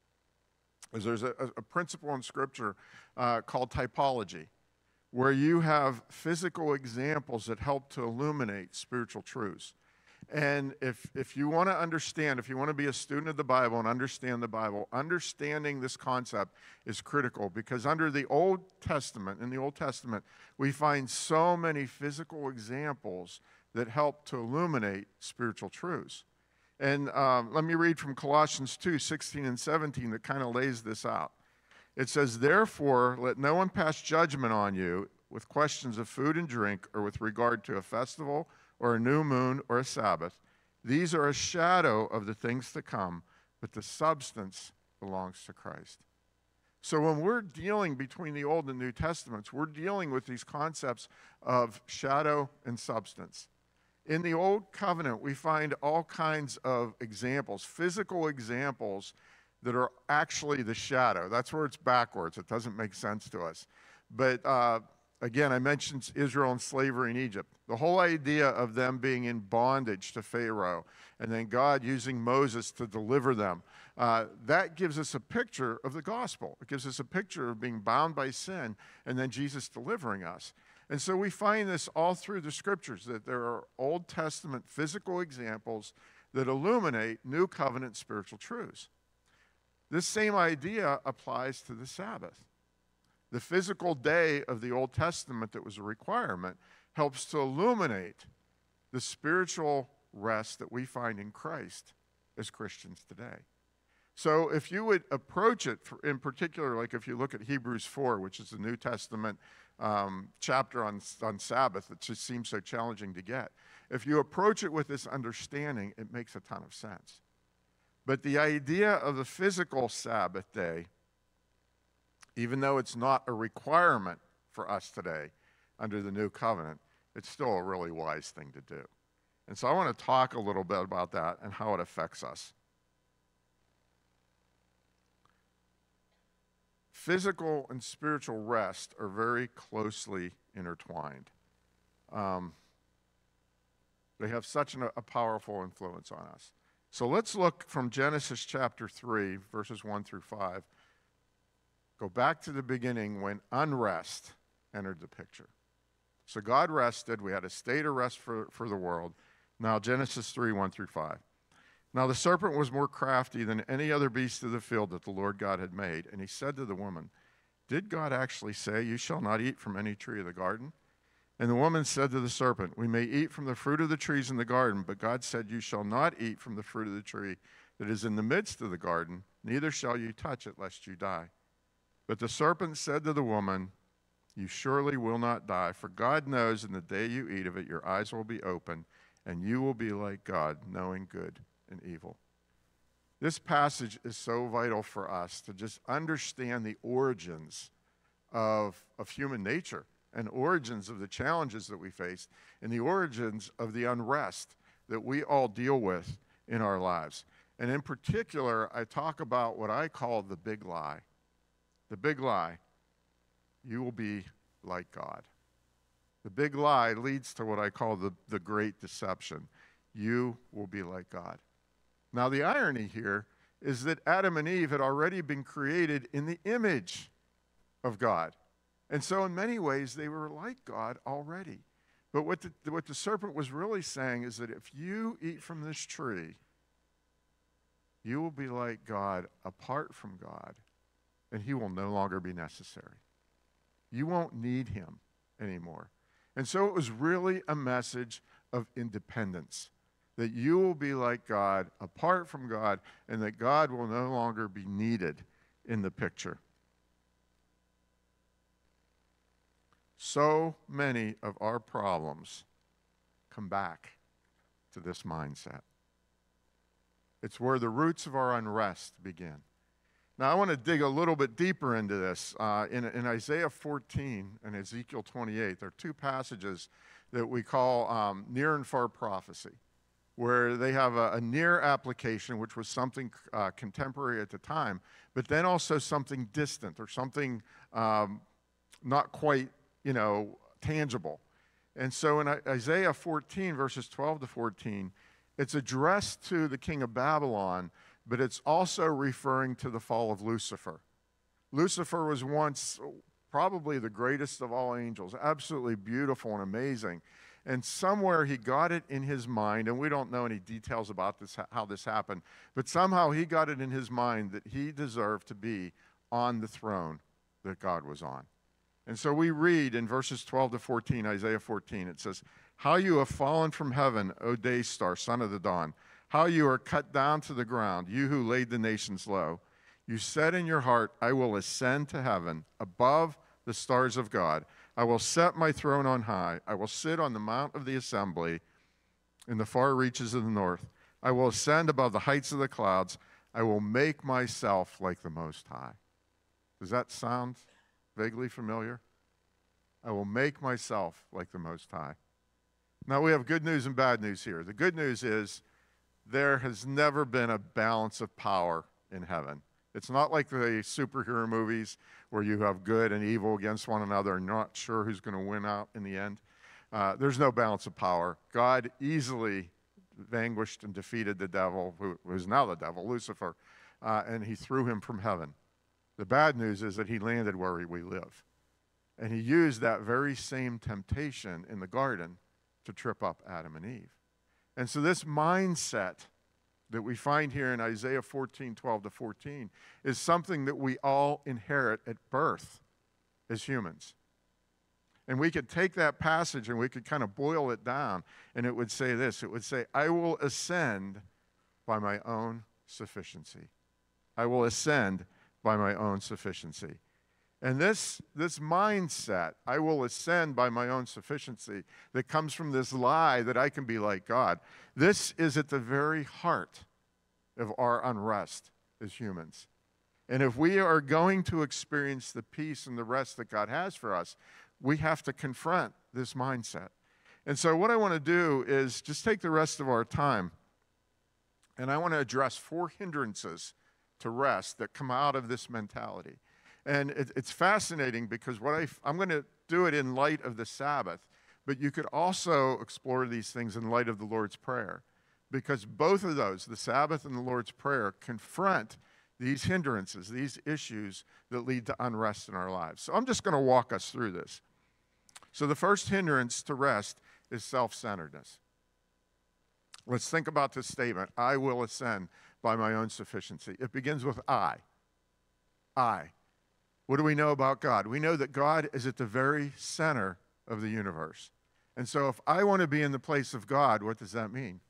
E: is there's a, a principle in Scripture uh, called typology, where you have physical examples that help to illuminate spiritual truths. And if, if you want to understand, if you want to be a student of the Bible and understand the Bible, understanding this concept is critical, because under the Old Testament, in the Old Testament, we find so many physical examples that help to illuminate spiritual truths. And um, let me read from Colossians two, sixteen and seventeen that kind of lays this out. It says, "Therefore, let no one pass judgment on you with questions of food and drink, or with regard to a festival, or a new moon, or a Sabbath. These are a shadow of the things to come, but the substance belongs to Christ." So when we're dealing between the Old and New Testaments, we're dealing with these concepts of shadow and substance. In the Old Covenant, we find all kinds of examples, physical examples that are actually the shadow. That's where it's backwards. It doesn't make sense to us. But uh, again, I mentioned Israel and slavery in Egypt. The whole idea of them being in bondage to Pharaoh and then God using Moses to deliver them, uh, that gives us a picture of the gospel. It gives us a picture of being bound by sin and then Jesus delivering us. And so we find this all through the scriptures, that there are Old Testament physical examples that illuminate New Covenant spiritual truths. This same idea applies to the Sabbath. The physical day of the Old Testament that was a requirement helps to illuminate the spiritual rest that we find in Christ as Christians today. So if you would approach it, for, in particular, like if you look at Hebrews four, which is the New Testament um, chapter on, on Sabbath, it just seems so challenging to get. If you approach it with this understanding, it makes a ton of sense. But the idea of the physical Sabbath day, even though it's not a requirement for us today under the New Covenant, it's still a really wise thing to do. And so I want to talk a little bit about that and how it affects us. Physical and spiritual rest are very closely intertwined. Um, they have such an, a powerful influence on us. So let's look from Genesis chapter three, verses one through five. Go back to the beginning when unrest entered the picture. So God rested. We had a state of rest for, for the world. Now Genesis three, one through five. Now the serpent was more crafty than any other beast of the field that the Lord God had made. And he said to the woman, "Did God actually say, 'You shall not eat from any tree of the garden'?" And the woman said to the serpent, "We may eat from the fruit of the trees in the garden, but God said, 'You shall not eat from the fruit of the tree that is in the midst of the garden, neither shall you touch it, lest you die.' But the serpent said to the woman, 'You surely will not die, for God knows in the day you eat of it, your eyes will be open, and you will be like God, knowing good and evil.'" This passage is so vital for us to just understand the origins of, of human nature and origins of the challenges that we face and the origins of the unrest that we all deal with in our lives. And in particular, I talk about what I call the big lie. The big lie, you will be like God. The big lie leads to what I call the, the great deception. You will be like God. Now, the irony here is that Adam and Eve had already been created in the image of God. And so in many ways, they were like God already. But what the, what the serpent was really saying is that if you eat from this tree, you will be like God apart from God, and he will no longer be necessary. You won't need him anymore. And so it was really a message of independence, that you will be like God apart from God, and that God will no longer be needed in the picture. So many of our problems come back to this mindset. It's where the roots of our unrest begin. Now, I want to dig a little bit deeper into this. Uh, in, in Isaiah fourteen and Ezekiel twenty-eight, there are two passages that we call um, near and far prophecy, where they have a, a near application, which was something uh, contemporary at the time, but then also something distant or something um, not quite, you know, tangible. And so in Isaiah fourteen, verses twelve to fourteen, it's addressed to the king of Babylon, but it's also referring to the fall of Lucifer. Lucifer was once probably the greatest of all angels, absolutely beautiful and amazing. And somewhere he got it in his mind, and we don't know any details about this, how this happened, but somehow he got it in his mind that he deserved to be on the throne that God was on. And so we read in verses twelve to fourteen, Isaiah fourteen, it says, "How you have fallen from heaven, O day star, son of the dawn. How you are cut down to the ground, you who laid the nations low. You said in your heart, I will ascend to heaven, above the stars of God. I will set my throne on high. I will sit on the mount of the assembly in the far reaches of the north. I will ascend above the heights of the clouds. I will make myself like the Most High." Does that sound vaguely familiar? I will make myself like the Most High. Now, we have good news and bad news here. The good news is there has never been a balance of power in heaven. It's not like the superhero movies where you have good and evil against one another and you're not sure who's going to win out in the end. Uh, there's no balance of power. God easily vanquished and defeated the devil, who was now the devil, Lucifer, uh, and he threw him from heaven. The bad news is that he landed where we live. And he used that very same temptation in the garden to trip up Adam and Eve. And so this mindset that we find here in Isaiah fourteen, twelve to fourteen is something that we all inherit at birth as humans. And we could take that passage and we could kind of boil it down, and it would say this. It would say, I will ascend by my own sufficiency. I will ascend by my own sufficiency. And this, this mindset, I will ascend by my own sufficiency, that comes from this lie that I can be like God, this is at the very heart of our unrest as humans. And if we are going to experience the peace and the rest that God has for us, we have to confront this mindset. And so what I want to do is just take the rest of our time, and I want to address four hindrances to rest that come out of this mentality. And it, it's fascinating because what I, I'm going to do it in light of the Sabbath, but you could also explore these things in light of the Lord's Prayer, because both of those, the Sabbath and the Lord's Prayer, confront these hindrances, these issues that lead to unrest in our lives. So I'm just going to walk us through this. So the first hindrance to rest is self-centeredness. Let's think about this statement, I will ascend by my own sufficiency. It begins with I. I. What do we know about God? We know that God is at the very center of the universe. And so if I want to be in the place of God, what does that mean?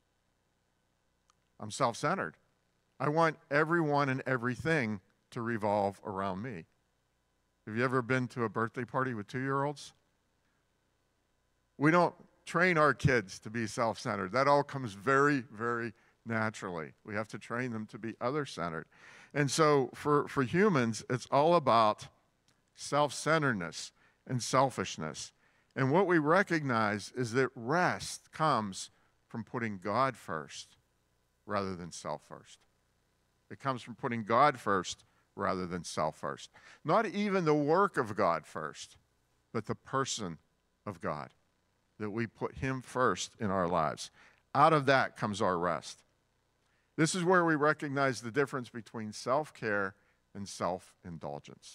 E: I'm self-centered. I want everyone and everything to revolve around me. Have you ever been to a birthday party with two-year-olds? We don't train our kids to be self-centered. That all comes very, very naturally. We have to train them to be other-centered. And so for, for humans, it's all about self-centeredness and selfishness. And what we recognize is that rest comes from putting God first rather than self first. It comes from putting God first rather than self first. Not even the work of God first, but the person of God, that we put him first in our lives. Out of that comes our rest. This is where we recognize the difference between self-care and self-indulgence.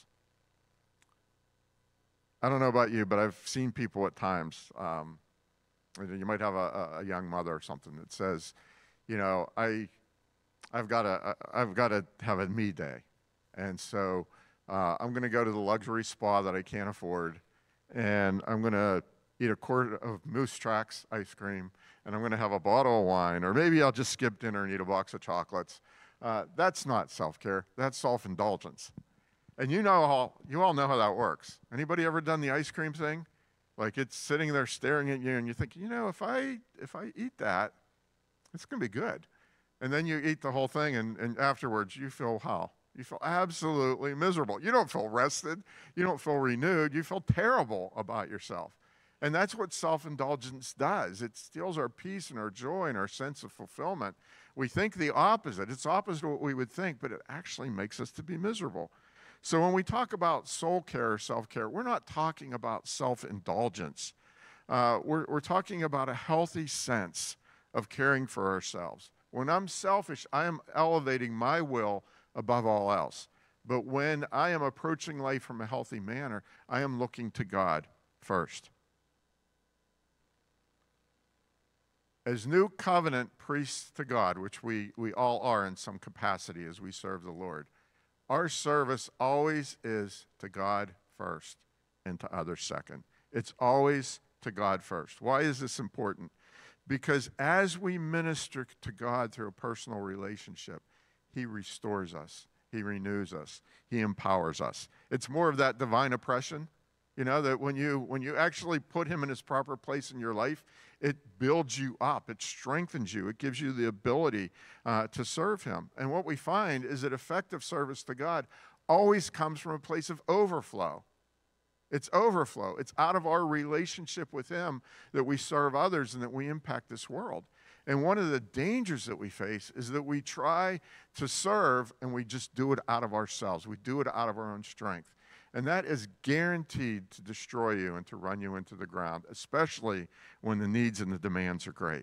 E: I don't know about you, but I've seen people at times, um, you might have a, a young mother or something that says, you know, I, I've got to, I've got to have a me day. And so uh, I'm going to go to the luxury spa that I can't afford, and I'm going to eat a quart of Moose Tracks ice cream, and I'm going to have a bottle of wine, or maybe I'll just skip dinner and eat a box of chocolates. Uh, that's not self-care. That's self-indulgence. And you know how, you all know how that works. Anybody ever done the ice cream thing? Like it's sitting there staring at you, and you think, you know, if I if I eat that, it's going to be good. And then you eat the whole thing, and, and afterwards you feel how? You feel absolutely miserable. You don't feel rested. You don't feel renewed. You feel terrible about yourself. And that's what self-indulgence does. It steals our peace and our joy and our sense of fulfillment. We think the opposite. It's opposite of what we would think, but it actually makes us to be miserable. So when we talk about soul care or self-care, we're not talking about self-indulgence. Uh, we're, we're talking about a healthy sense of caring for ourselves. When I'm selfish, I am elevating my will above all else. But when I am approaching life from a healthy manner, I am looking to God first. As new covenant priests to God, which we, we all are in some capacity as we serve the Lord, our service always is to God first and to others second. It's always to God first. Why is this important? Because as we minister to God through a personal relationship, he restores us, he renews us, he empowers us. It's more of that divine oppression, you know, that when you, when you actually put him in his proper place in your life, it builds you up, it strengthens you, it gives you the ability uh, to serve him. And what we find is that effective service to God always comes from a place of overflow. It's overflow. It's out of our relationship with him that we serve others and that we impact this world. And one of the dangers that we face is that we try to serve and we just do it out of ourselves. We do it out of our own strength. And that is guaranteed to destroy you and to run you into the ground, especially when the needs and the demands are great.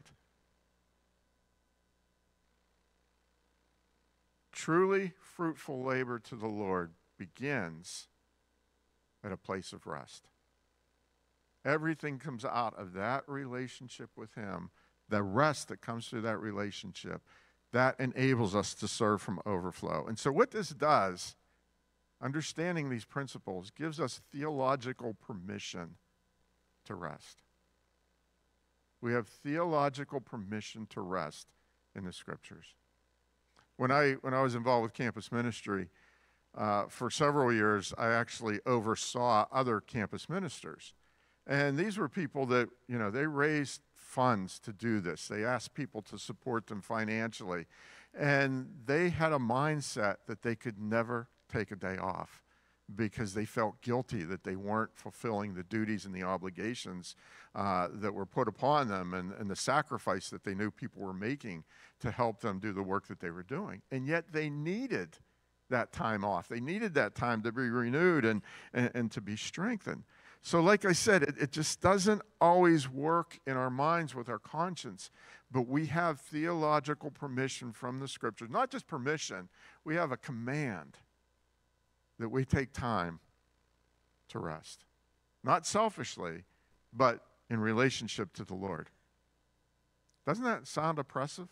E: Truly fruitful labor to the Lord begins at a place of rest. Everything comes out of that relationship with him. The rest that comes through that relationship, that enables us to serve from overflow. And so what this does, understanding these principles, gives us theological permission to rest. We have theological permission to rest in the Scriptures. When I, when I was involved with campus ministry, uh, for several years, I actually oversaw other campus ministers. And these were people that, you know, they raised funds to do this. They asked people to support them financially. And they had a mindset that they could never take a day off because they felt guilty that they weren't fulfilling the duties and the obligations uh, that were put upon them, and, and the sacrifice that they knew people were making to help them do the work that they were doing. And yet they needed that time off. They needed that time to be renewed and, and, and to be strengthened. So like I said, it, it just doesn't always work in our minds with our conscience, but we have theological permission from the Scriptures. Not just permission, we have a command that we take time to rest. Not selfishly, but in relationship to the Lord. Doesn't that sound oppressive?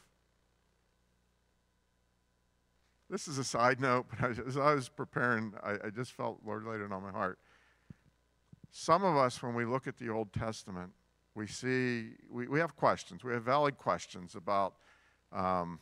E: This is a side note, but I, as I was preparing, I, I just felt Lord laid it on my heart. Some of us, when we look at the Old Testament, we see, we, we have questions. We have valid questions about um,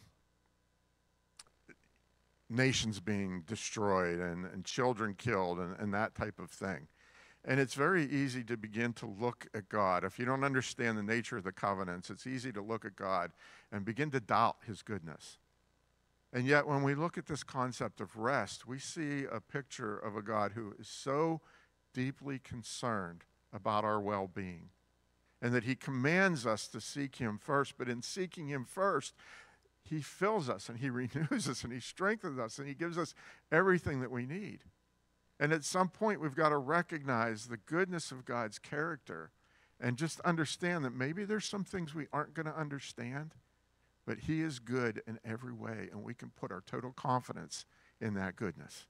E: nations being destroyed and, and children killed and, and that type of thing. And it's very easy to begin to look at God. If you don't understand the nature of the covenants, it's easy to look at God and begin to doubt his goodness. And yet, when we look at this concept of rest, we see a picture of a God who is so deeply concerned about our well-being, and that he commands us to seek him first. But in seeking him first, he fills us and he renews us and he strengthens us and he gives us everything that we need. And at some point, we've got to recognize the goodness of God's character and just understand that maybe there's some things we aren't going to understand, but he is good in every way, and we can put our total confidence in that goodness.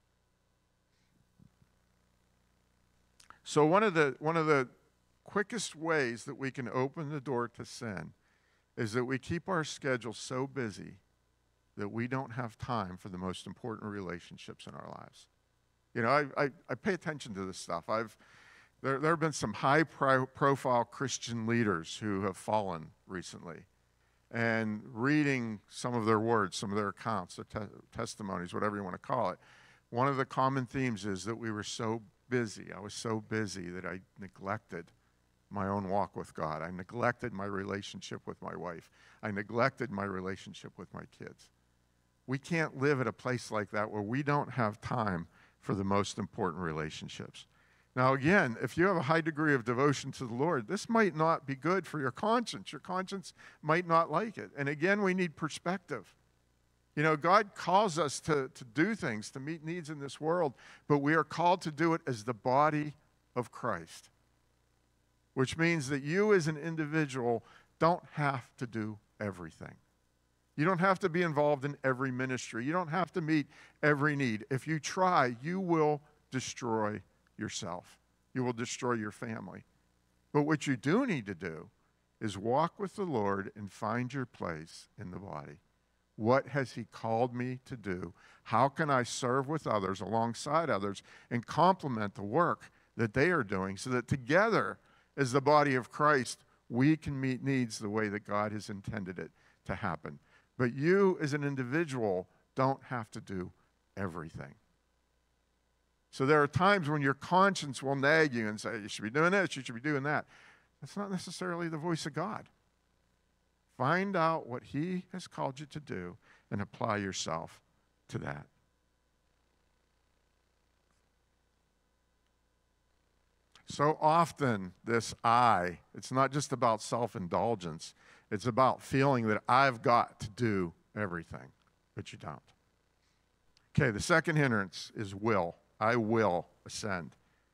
E: So one of the one of the quickest ways that we can open the door to sin is that we keep our schedule so busy that we don't have time for the most important relationships in our lives. You know, I, I, I pay attention to this stuff. I've there, there have been some high-profile Christian leaders who have fallen recently. And reading some of their words, some of their accounts, their te- testimonies, whatever you want to call it, one of the common themes is that we were so busy. I was so busy that I neglected my own walk with God. I neglected my relationship with my wife. I neglected my relationship with my kids. We can't live at a place like that where we don't have time for the most important relationships. Now, again, if you have a high degree of devotion to the Lord, this might not be good for your conscience. Your conscience might not like it. And again, we need perspective. You know, God calls us to, to do things, to meet needs in this world, but we are called to do it as the body of Christ, which means that you as an individual don't have to do everything. You don't have to be involved in every ministry. You don't have to meet every need. If you try, you will destroy yourself. You will destroy your family. But what you do need to do is walk with the Lord and find your place in the body. What has he called me to do? How can I serve with others, alongside others, and complement the work that they are doing so that together, as the body of Christ, we can meet needs the way that God has intended it to happen. But you, as an individual, don't have to do everything. So there are times when your conscience will nag you and say, you should be doing this, you should be doing that. That's not necessarily the voice of God. Find out what he has called you to do and apply yourself to that. So often, this I, it's not just about self-indulgence. It's about feeling that I've got to do everything, but you don't. Okay, the second hindrance is will. I will ascend.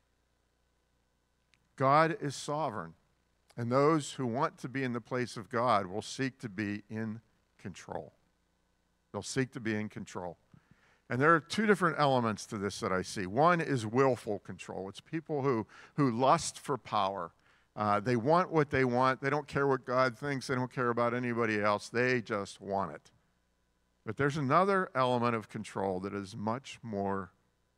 E: God is sovereign, and those who want to be in the place of God will seek to be in control. They'll seek to be in control. And there are two different elements to this that I see. One is willful control. It's people who, who lust for power. Uh, they want what they want. They don't care what God thinks. They don't care about anybody else. They just want it. But there's another element of control that is much more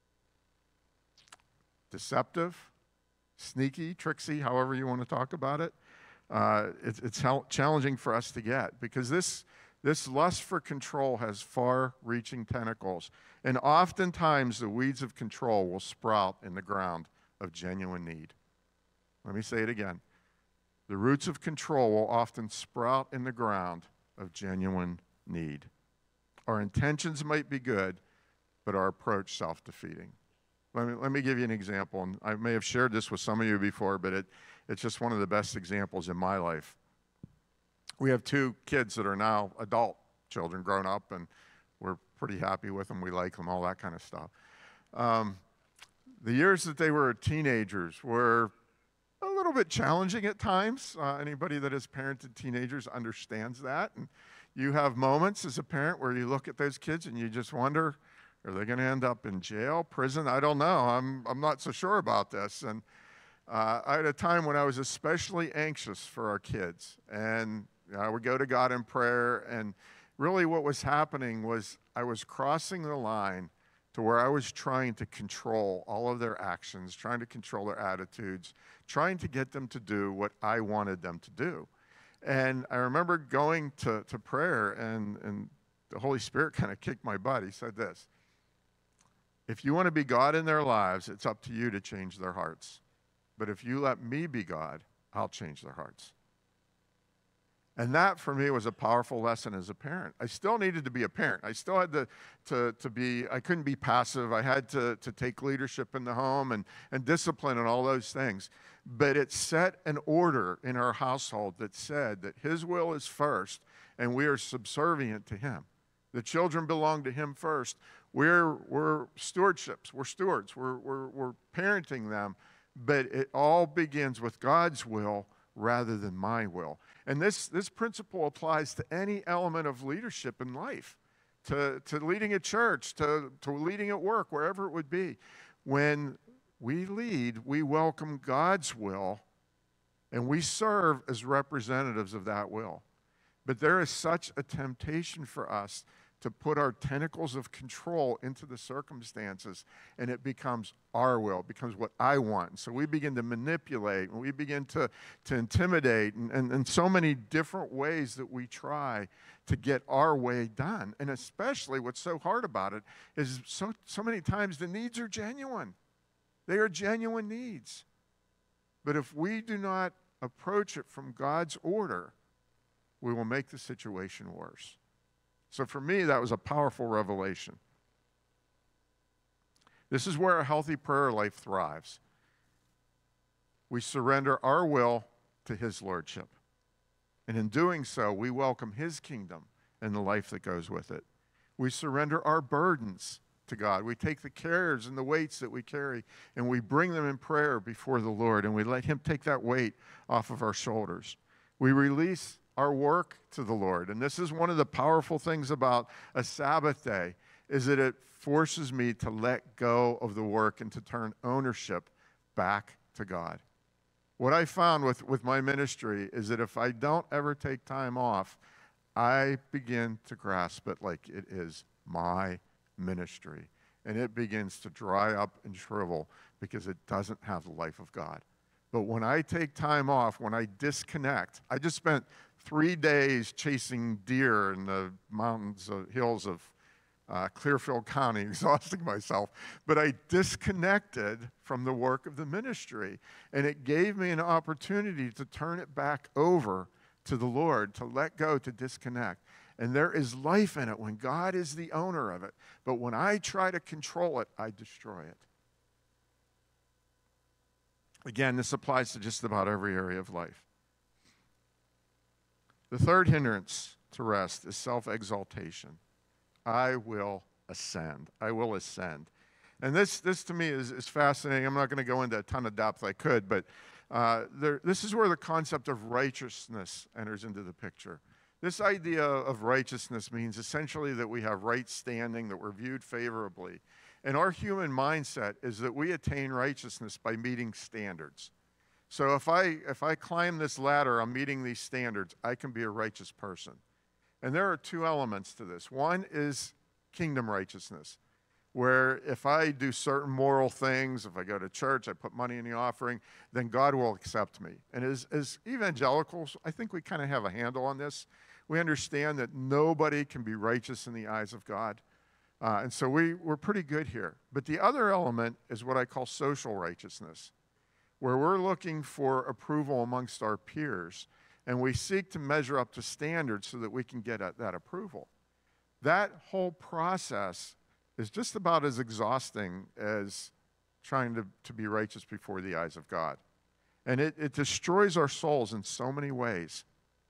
E: deceptive, sneaky, tricksy, however you want to talk about it. Uh, it's it's challenging for us to get, because this, this lust for control has far-reaching tentacles. And oftentimes the weeds of control will sprout in the ground of genuine need. Let me say it again. The roots of control will often sprout in the ground of genuine need. Our intentions might be good, but our approach self-defeating. Let me, let me give you an example, and I may have shared this with some of you before, but it, it's just one of the best examples in my life. We have two kids that are now adult children, grown up, and we're pretty happy with them. We like them, all that kind of stuff. Um, the years that they were teenagers were a little bit challenging at times. Uh, anybody that has parented teenagers understands that. And you have moments as a parent where you look at those kids and you just wonder, are they going to end up in jail, prison? I don't know. I'm, I'm not so sure about this. And uh, I had a time when I was especially anxious for our kids. And I would go to God in prayer. And really what was happening was I was crossing the line to where I was trying to control all of their actions, trying to control their attitudes, trying to get them to do what I wanted them to do. And I remember going to, to prayer, and, and the Holy Spirit kind of kicked my butt. He said this: if you want to be God in their lives, it's up to you to change their hearts. But if you let me be God, I'll change their hearts. And that, for me, was a powerful lesson as a parent. I still needed to be a parent. I still had to, to, to be, I couldn't be passive. I had to, to take leadership in the home and, and discipline and all those things. But it set an order in our household that said that His will is first, and we are subservient to Him. The children belong to Him first. We're, we're stewardships. We're stewards. We're, we're, we're parenting them. But it all begins with God's will rather than my will. And this, this principle applies to any element of leadership in life, to, to leading a church, to, to leading at work, wherever it would be. When we lead, we welcome God's will, and we serve as representatives of that will. But there is such a temptation for us to put our tentacles of control into the circumstances, and it becomes our will, it becomes what I want. And so we begin to manipulate, and we begin to, to intimidate, and, and, and so many different ways that we try to get our way done. And especially what's so hard about it is so, so many times the needs are genuine. They are genuine needs. But if we do not approach it from God's order, we will make the situation worse. So for me, that was a powerful revelation. This is where a healthy prayer life thrives. We surrender our will to His lordship. And in doing so, we welcome His kingdom and the life that goes with it. We surrender our burdens to God. We take the cares and the weights that we carry, and we bring them in prayer before the Lord, and we let Him take that weight off of our shoulders. We release our work to the Lord. And this is one of the powerful things about a Sabbath day, is that it forces me to let go of the work and to turn ownership back to God. What I found with, with my ministry is that if I don't ever take time off, I begin to grasp it like it is my ministry. And it begins to dry up and shrivel because it doesn't have the life of God. But when I take time off, when I disconnect, I just spent three days chasing deer in the mountains, uh, hills of uh, Clearfield County, exhausting myself. But I disconnected from the work of the ministry. And it gave me an opportunity to turn it back over to the Lord, to let go, to disconnect. And there is life in it when God is the owner of it. But when I try to control it, I destroy it. Again, this applies to just about every area of life. The third hindrance to rest is self-exaltation. I will ascend. I will ascend. And this, this to me is, is fascinating. I'm not going to go into a ton of depth. I could, but uh, there, this is where the concept of righteousness enters into the picture. This idea of righteousness means essentially that we have right standing, that we're viewed favorably. And our human mindset is that we attain righteousness by meeting standards. So if I, if I climb this ladder, I'm meeting these standards, I can be a righteous person. And there are two elements to this. One is kingdom righteousness, where if I do certain moral things, if I go to church, I put money in the offering, then God will accept me. And as, as evangelicals, I think we kind of have a handle on this. We understand that nobody can be righteous in the eyes of God. Uh, and so we, we're pretty good here. But the other element is what I call social righteousness, where we're looking for approval amongst our peers, and we seek to measure up to standards so that we can get at that approval. That whole process is just about as exhausting as trying to, to be righteous before the eyes of God. And it, it destroys our souls in so many ways.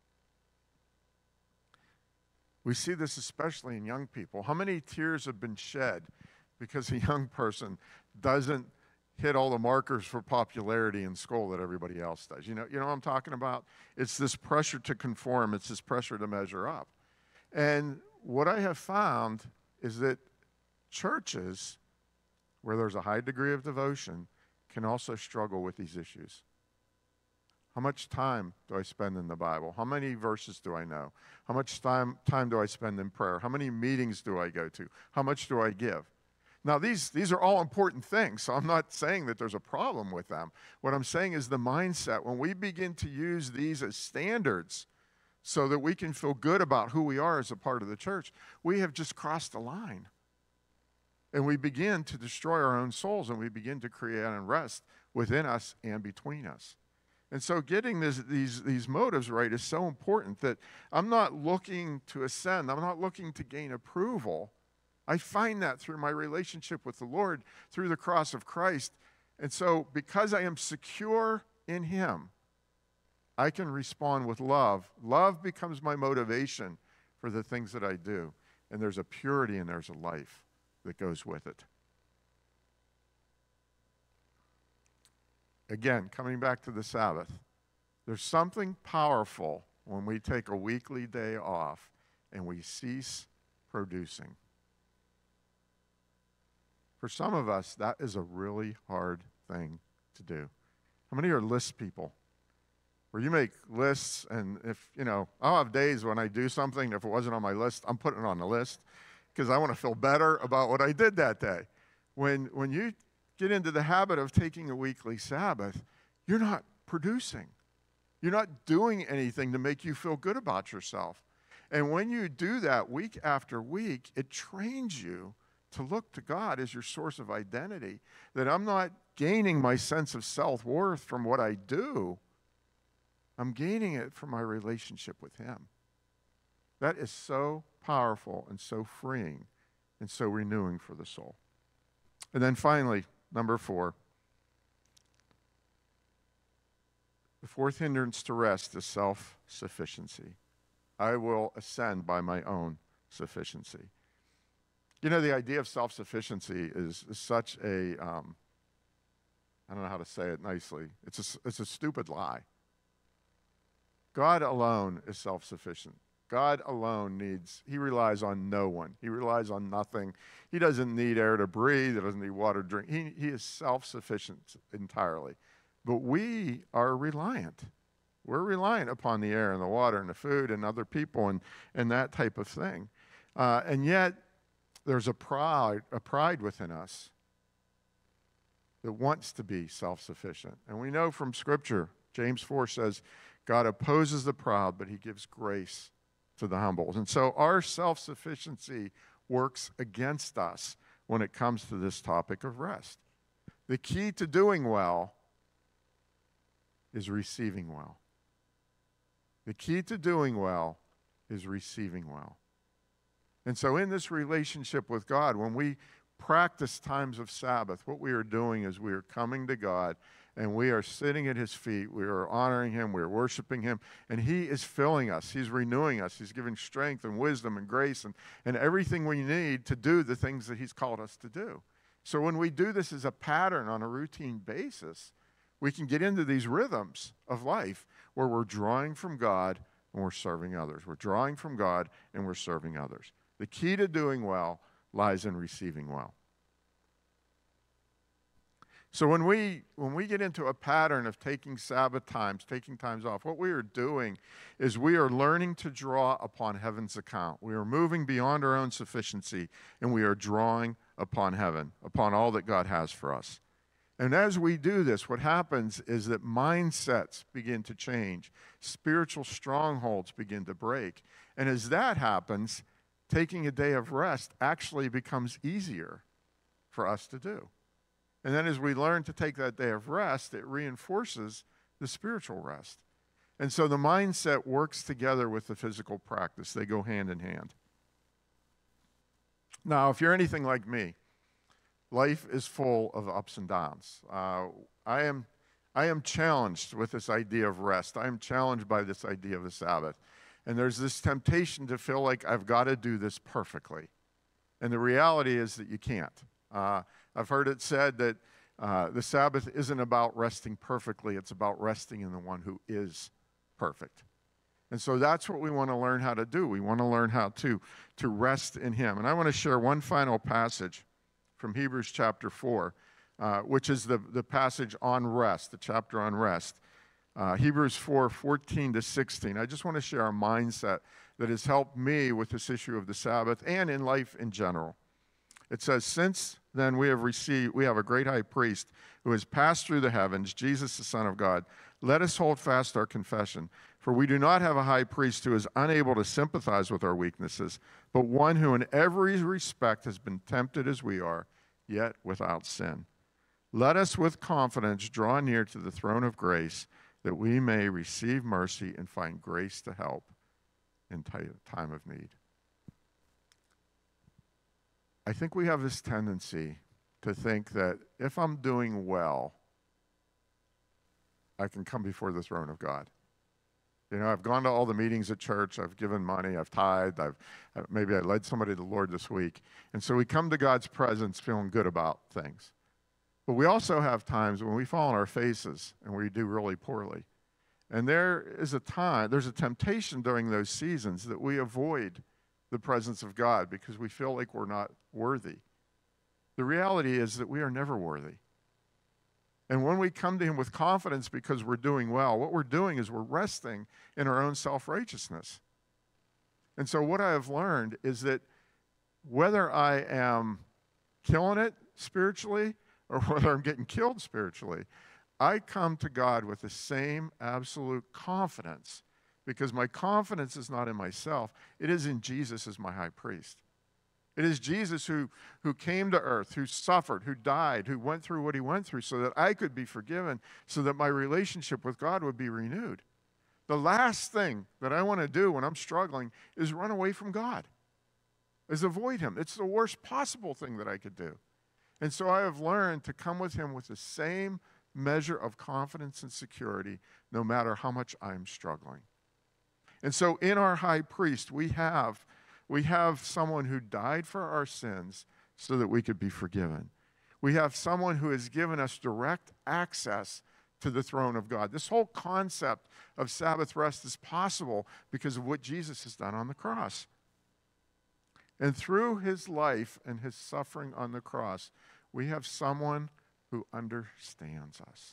E: We see this especially in young people. How many tears have been shed because a young person doesn't hit all the markers for popularity in school that everybody else does? You know, you know what I'm talking about? It's this pressure to conform. It's this pressure to measure up. And what I have found is that churches where there's a high degree of devotion can also struggle with these issues. How much time do I spend in the Bible? How many verses do I know? How much time, time do I spend in prayer? How many meetings do I go to? How much do I give? Now, these, these are all important things, so I'm not saying that there's a problem with them. What I'm saying is the mindset. When we begin to use these as standards so that we can feel good about who we are as a part of the church, we have just crossed the line. And we begin to destroy our own souls, and we begin to create unrest within us and between us. And so getting this, these, these motives right is so important that I'm not looking to ascend. I'm not looking to gain approval. I find that through my relationship with the Lord, through the cross of Christ. And so because I am secure in Him, I can respond with love. Love becomes my motivation for the things that I do. And there's a purity and there's a life that goes with it. Again, coming back to the Sabbath, there's something powerful when we take a weekly day off and we cease producing. For some of us, that is a really hard thing to do. How many are list people? Where you make lists, and if, you know, I'll have days when I do something, if it wasn't on my list, I'm putting it on the list because I want to feel better about what I did that day. When, when you get into the habit of taking a weekly Sabbath, you're not producing. You're not doing anything to make you feel good about yourself. And when you do that week after week, it trains you to look to God as your source of identity, that I'm not gaining my sense of self-worth from what I do. I'm gaining it from my relationship with Him. That is so powerful and so freeing and so renewing for the soul. And then finally, number four, the fourth hindrance to rest is self-sufficiency. I will ascend by my own sufficiency. You know, the idea of self-sufficiency is, is such a, um, I don't know how to say it nicely, it's a, it's a stupid lie. God alone is self-sufficient. God alone needs, He relies on no one. He relies on nothing. He doesn't need air to breathe. He doesn't need water to drink. He, he is self-sufficient entirely. But we are reliant. We're reliant upon the air and the water and the food and other people and, and that type of thing. Uh, and yet, there's a pride, a pride within us that wants to be self-sufficient. And we know from Scripture, James four says, God opposes the proud, but He gives grace to the humble. And so our self-sufficiency works against us when it comes to this topic of rest. The key to doing well is receiving well. The key to doing well is receiving well. And so in this relationship with God, when we practice times of Sabbath, what we are doing is we are coming to God and we are sitting at his feet. We are honoring him. We are worshiping him, and he is filling us. He's renewing us. He's giving strength and wisdom and grace and, and everything we need to do the things that he's called us to do. So when we do this as a pattern on a routine basis, we can get into these rhythms of life where we're drawing from God and we're serving others. We're drawing from God and we're serving others. The key to doing well lies in receiving well. So when we, when we get into a pattern of taking Sabbath times, taking times off, what we are doing is we are learning to draw upon heaven's account. We are moving beyond our own sufficiency, and we are drawing upon heaven, upon all that God has for us. And as we do this, what happens is that mindsets begin to change. Spiritual strongholds begin to break. And as that happens, taking a day of rest actually becomes easier for us to do. And then as we learn to take that day of rest, it reinforces the spiritual rest. And so the mindset works together with the physical practice. They go hand in hand. Now, if you're anything like me, life is full of ups and downs. Uh, I am, I am challenged with this idea of rest. I am challenged by this idea of the Sabbath. And there's this temptation to feel like I've got to do this perfectly. And the reality is that you can't. Uh, I've heard it said that uh, the Sabbath isn't about resting perfectly. It's about resting in the one who is perfect. And so that's what we want to learn how to do. We want to learn how to, to rest in him. And I want to share one final passage from Hebrews chapter four, uh, which is the, the passage on rest, the chapter on rest. Uh, Hebrews four, fourteen to sixteen. I just want to share a mindset that has helped me with this issue of the Sabbath and in life in general. It says, since then we have received, we have a great high priest who has passed through the heavens, Jesus the Son of God. Let us hold fast our confession, for we do not have a high priest who is unable to sympathize with our weaknesses, but one who in every respect has been tempted as we are, yet without sin. Let us with confidence draw near to the throne of grace, that we may receive mercy and find grace to help in time of need. I think we have this tendency to think that if I'm doing well, I can come before the throne of God. You know, I've gone to all the meetings at church, I've given money, I've tithed, I've, maybe I led somebody to the Lord this week. And so we come to God's presence feeling good about things. But we also have times when we fall on our faces and we do really poorly. And there is a time, there's a temptation during those seasons that we avoid the presence of God because we feel like we're not worthy. The reality is that we are never worthy. And when we come to him with confidence because we're doing well, what we're doing is we're resting in our own self-righteousness. And so what I have learned is that whether I am killing it spiritually or whether I'm getting killed spiritually, I come to God with the same absolute confidence, because my confidence is not in myself. It is in Jesus as my high priest. It is Jesus who, who came to earth, who suffered, who died, who went through what he went through so that I could be forgiven, so that my relationship with God would be renewed. The last thing that I want to do when I'm struggling is run away from God, is avoid him. It's the worst possible thing that I could do. And so I have learned to come with him with the same measure of confidence and security, no matter how much I'm struggling. And so in our high priest, we have, we have someone who died for our sins so that we could be forgiven. We have someone who has given us direct access to the throne of God. This whole concept of Sabbath rest is possible because of what Jesus has done on the cross. And through his life and his suffering on the cross, we have someone who understands us.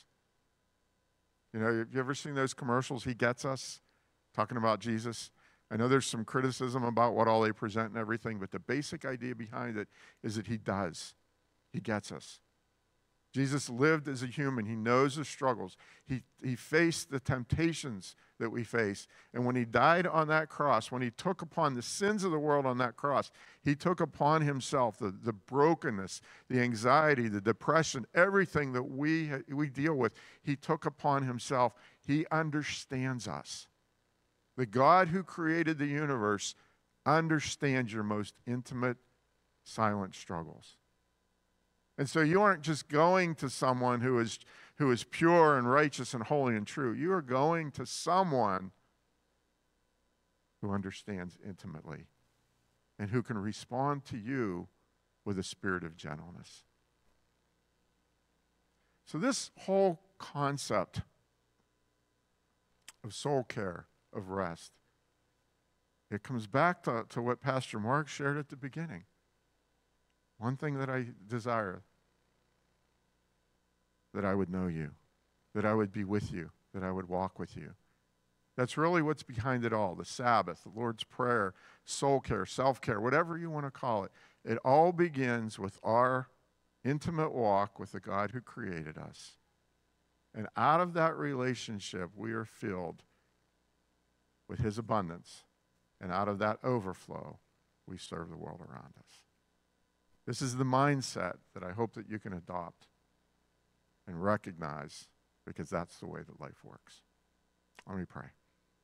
E: You know, have you ever seen those commercials, He Gets Us, talking about Jesus? I know there's some criticism about what all they present and everything, but the basic idea behind it is that he does. He gets us. Jesus lived as a human. He knows the struggles. He, he faced the temptations that we face. And when he died on that cross, when he took upon the sins of the world on that cross, he took upon himself the, the brokenness, the anxiety, the depression, everything that we, we deal with. He took upon himself. He understands us. The God who created the universe understands your most intimate, silent struggles. And so you aren't just going to someone who is, who is pure and righteous and holy and true. You are going to someone who understands intimately and who can respond to you with a spirit of gentleness. So this whole concept of soul care, of rest, it comes back to, to what Pastor Mark shared at the beginning. One thing that I desire, that I would know you, that I would be with you, that I would walk with you. That's really what's behind it all. The Sabbath, the Lord's Prayer, soul care, self-care, whatever you want to call it. It all begins with our intimate walk with the God who created us. And out of that relationship, we are filled with his abundance. And out of that overflow, we serve the world around us. This is the mindset that I hope that you can adopt and recognize, because that's the way that life works. Let me pray.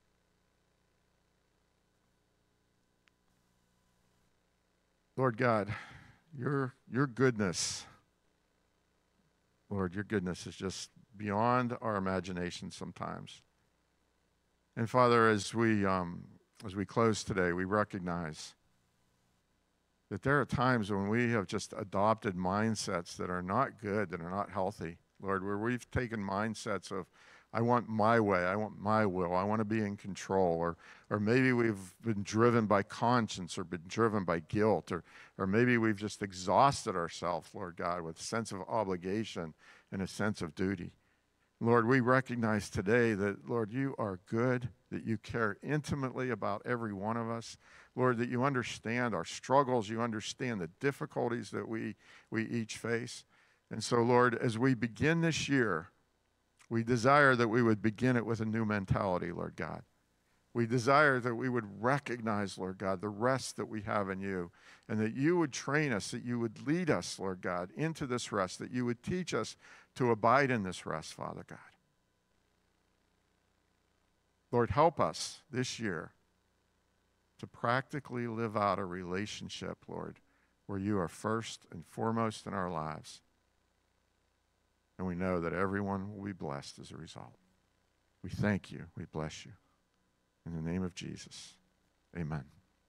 E: Lord God, your, your goodness, Lord, your goodness is just beyond our imagination sometimes. And Father, as we, um, as we close today, we recognize that there are times when we have just adopted mindsets that are not good, that are not healthy, Lord, where we've taken mindsets of, I want my way, I want my will, I want to be in control, or or maybe we've been driven by conscience or been driven by guilt, or or maybe we've just exhausted ourselves, Lord God, with a sense of obligation and a sense of duty. Lord, we recognize today that, Lord, you are good, that you care intimately about every one of us. Lord, that you understand our struggles, you understand the difficulties that we, we each face. And so, Lord, as we begin this year, we desire that we would begin it with a new mentality, Lord God. We desire that we would recognize, Lord God, the rest that we have in you, and that you would train us, that you would lead us, Lord God, into this rest, that you would teach us to abide in this rest, Father God. Lord, help us this year to practically live out a relationship, Lord, where you are first and foremost in our lives. And we know that everyone will be blessed as a result. We thank you. We bless you. In the name of Jesus, amen.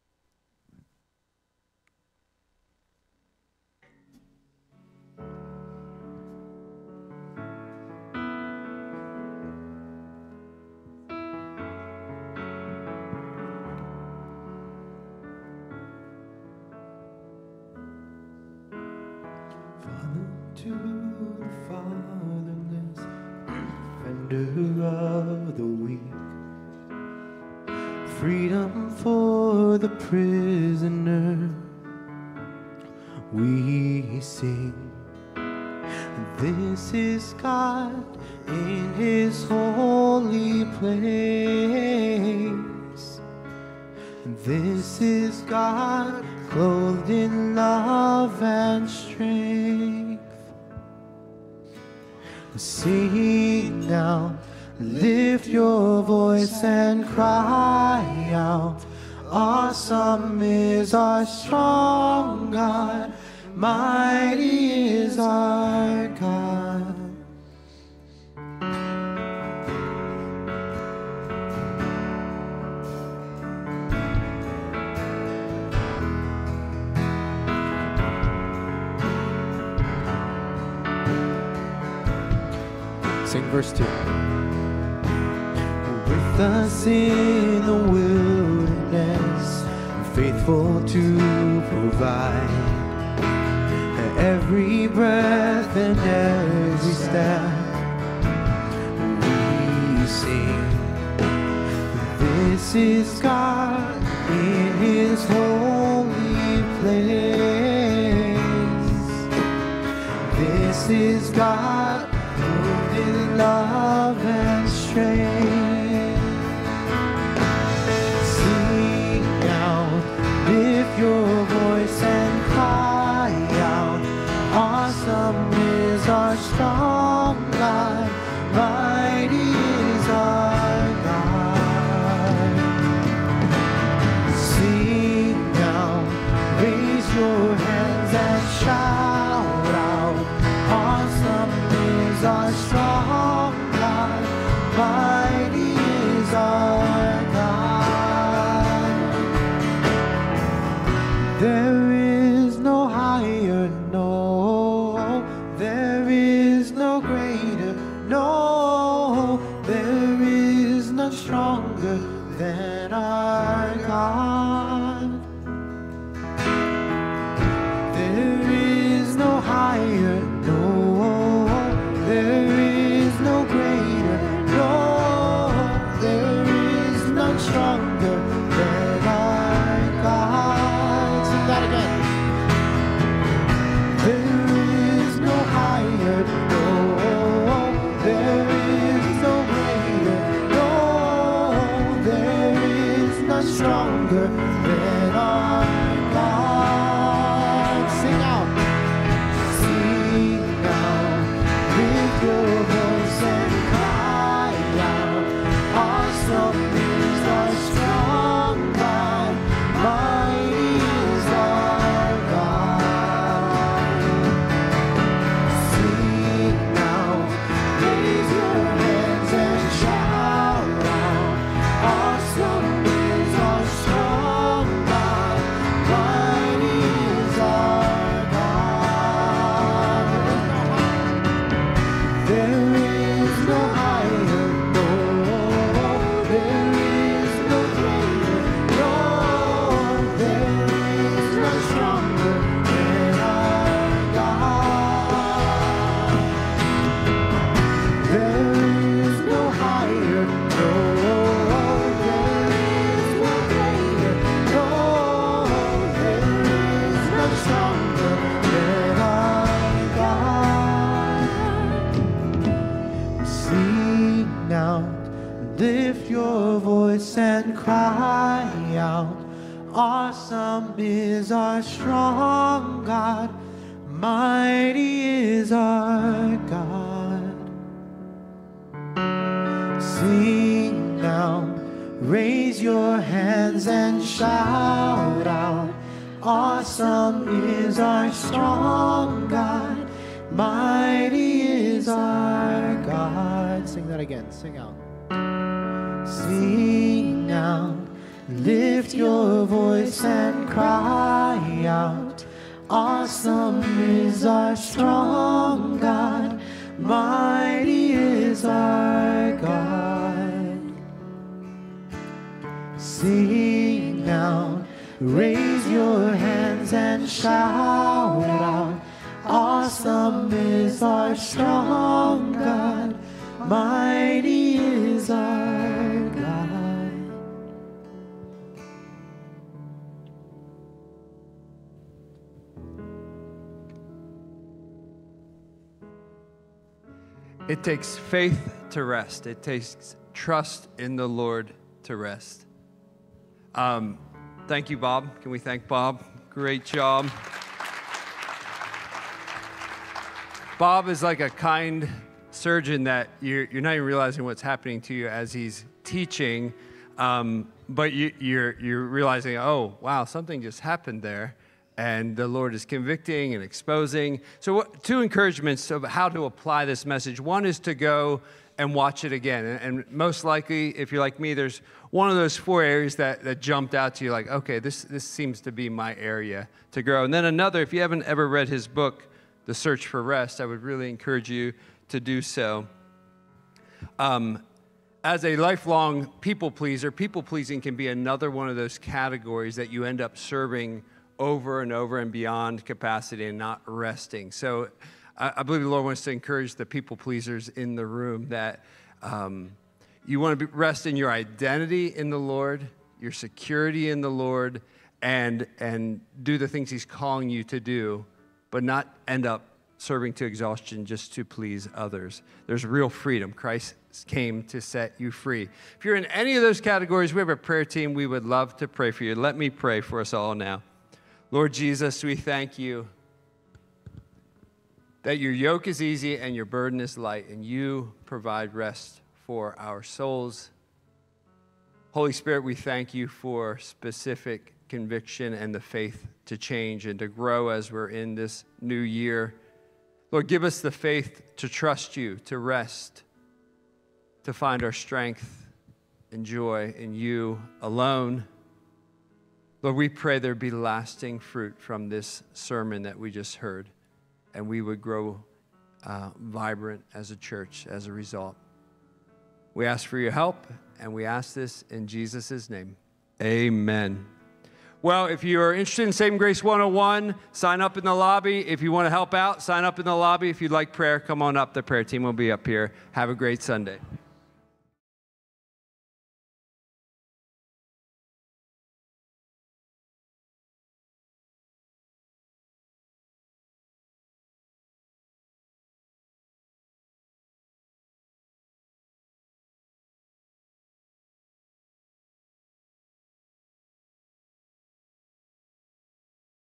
A: To the fatherless, defender of the weak, freedom for the prisoner, we sing. This is God in his holy place. This is God clothed in love and strength. Sing now, lift your voice and cry out. Awesome is our strong God, mighty is our God. Sing verse two. With us in the wilderness, faithful to provide every breath and every step. We sing. This is God in his holy place. This is God in love and strength. Sing out, lift your voice and cry out. Awesome is our strong God, mighty is our God. Sing out, raise your hands and shout out. none stronger than our God. There is no higher, no, there is no greater, no, there is none stronger than our God. Sing that again. There is no higher, no, there is no greater, no, there is none stronger than our God. Sing out. Sing out, lift your voice and cry out. Awesome is our strong God, mighty is our God. Sing out, raise your hands and shout out. Awesome is our strong God, mighty is our God. There is no higher, no, there is no greater, no, there is no stronger than our God. There is no higher, no, there is no greater, no, there is no stronger than our God. Sing out, lift your voice and cry out. Awesome is our strong God, mighty is our God. Sing out, raise your hands and shout out. Awesome is our strong God, mighty is our God. Sing that again, sing out. Sing out, lift your voice and cry out. Awesome is our strong God, mighty is our God. Sing out, raise your hands and shout out. Awesome is our strong God, mighty is our God.
D: It takes faith to rest. It takes trust in the Lord to rest. Um, thank you, Bob. Can we thank Bob? Great job. Bob is like a kind surgeon that you're, you're not even realizing what's happening to you as he's teaching, um, but you, you're, you're realizing, oh, wow, something just happened there, and the Lord is convicting and exposing. So what, two encouragements of how to apply this message. One is to go and watch it again, and, and most likely, if you're like me, there's one of those four areas that, that jumped out to you, like, okay, this, this seems to be my area to grow. And then another, if you haven't ever read his book, The Search for Rest, I would really encourage you to do so. Um, as a lifelong people pleaser, people pleasing can be another one of those categories that you end up serving over and over and beyond capacity and not resting. So I, I believe the Lord wants to encourage the people pleasers in the room that um, you want to be, rest in your identity in the Lord, your security in the Lord, and and do the things he's calling you to do, but not end up serving to exhaustion just to please others. There's real freedom. Christ came to set you free. If you're in any of those categories, we have a prayer team. We would love to pray for you. Let me pray for us all now. Lord Jesus, we thank you that your yoke is easy and your burden is light, and you provide rest for our souls. Holy Spirit, we thank you for specific conviction and the faith to change and to grow as we're in this new year. Lord, give us the faith to trust you, to rest, to find our strength and joy in you alone. Lord, we pray there be lasting fruit from this sermon that we just heard, and we would grow uh, vibrant as a church as a result. We ask for your help And we ask this in Jesus' name. Amen. Well, if you are interested in Saving Grace one oh one, sign up in the lobby. If you want to help out, sign up in the lobby. If you'd like prayer, come on up. The prayer team will be up here. Have a great Sunday.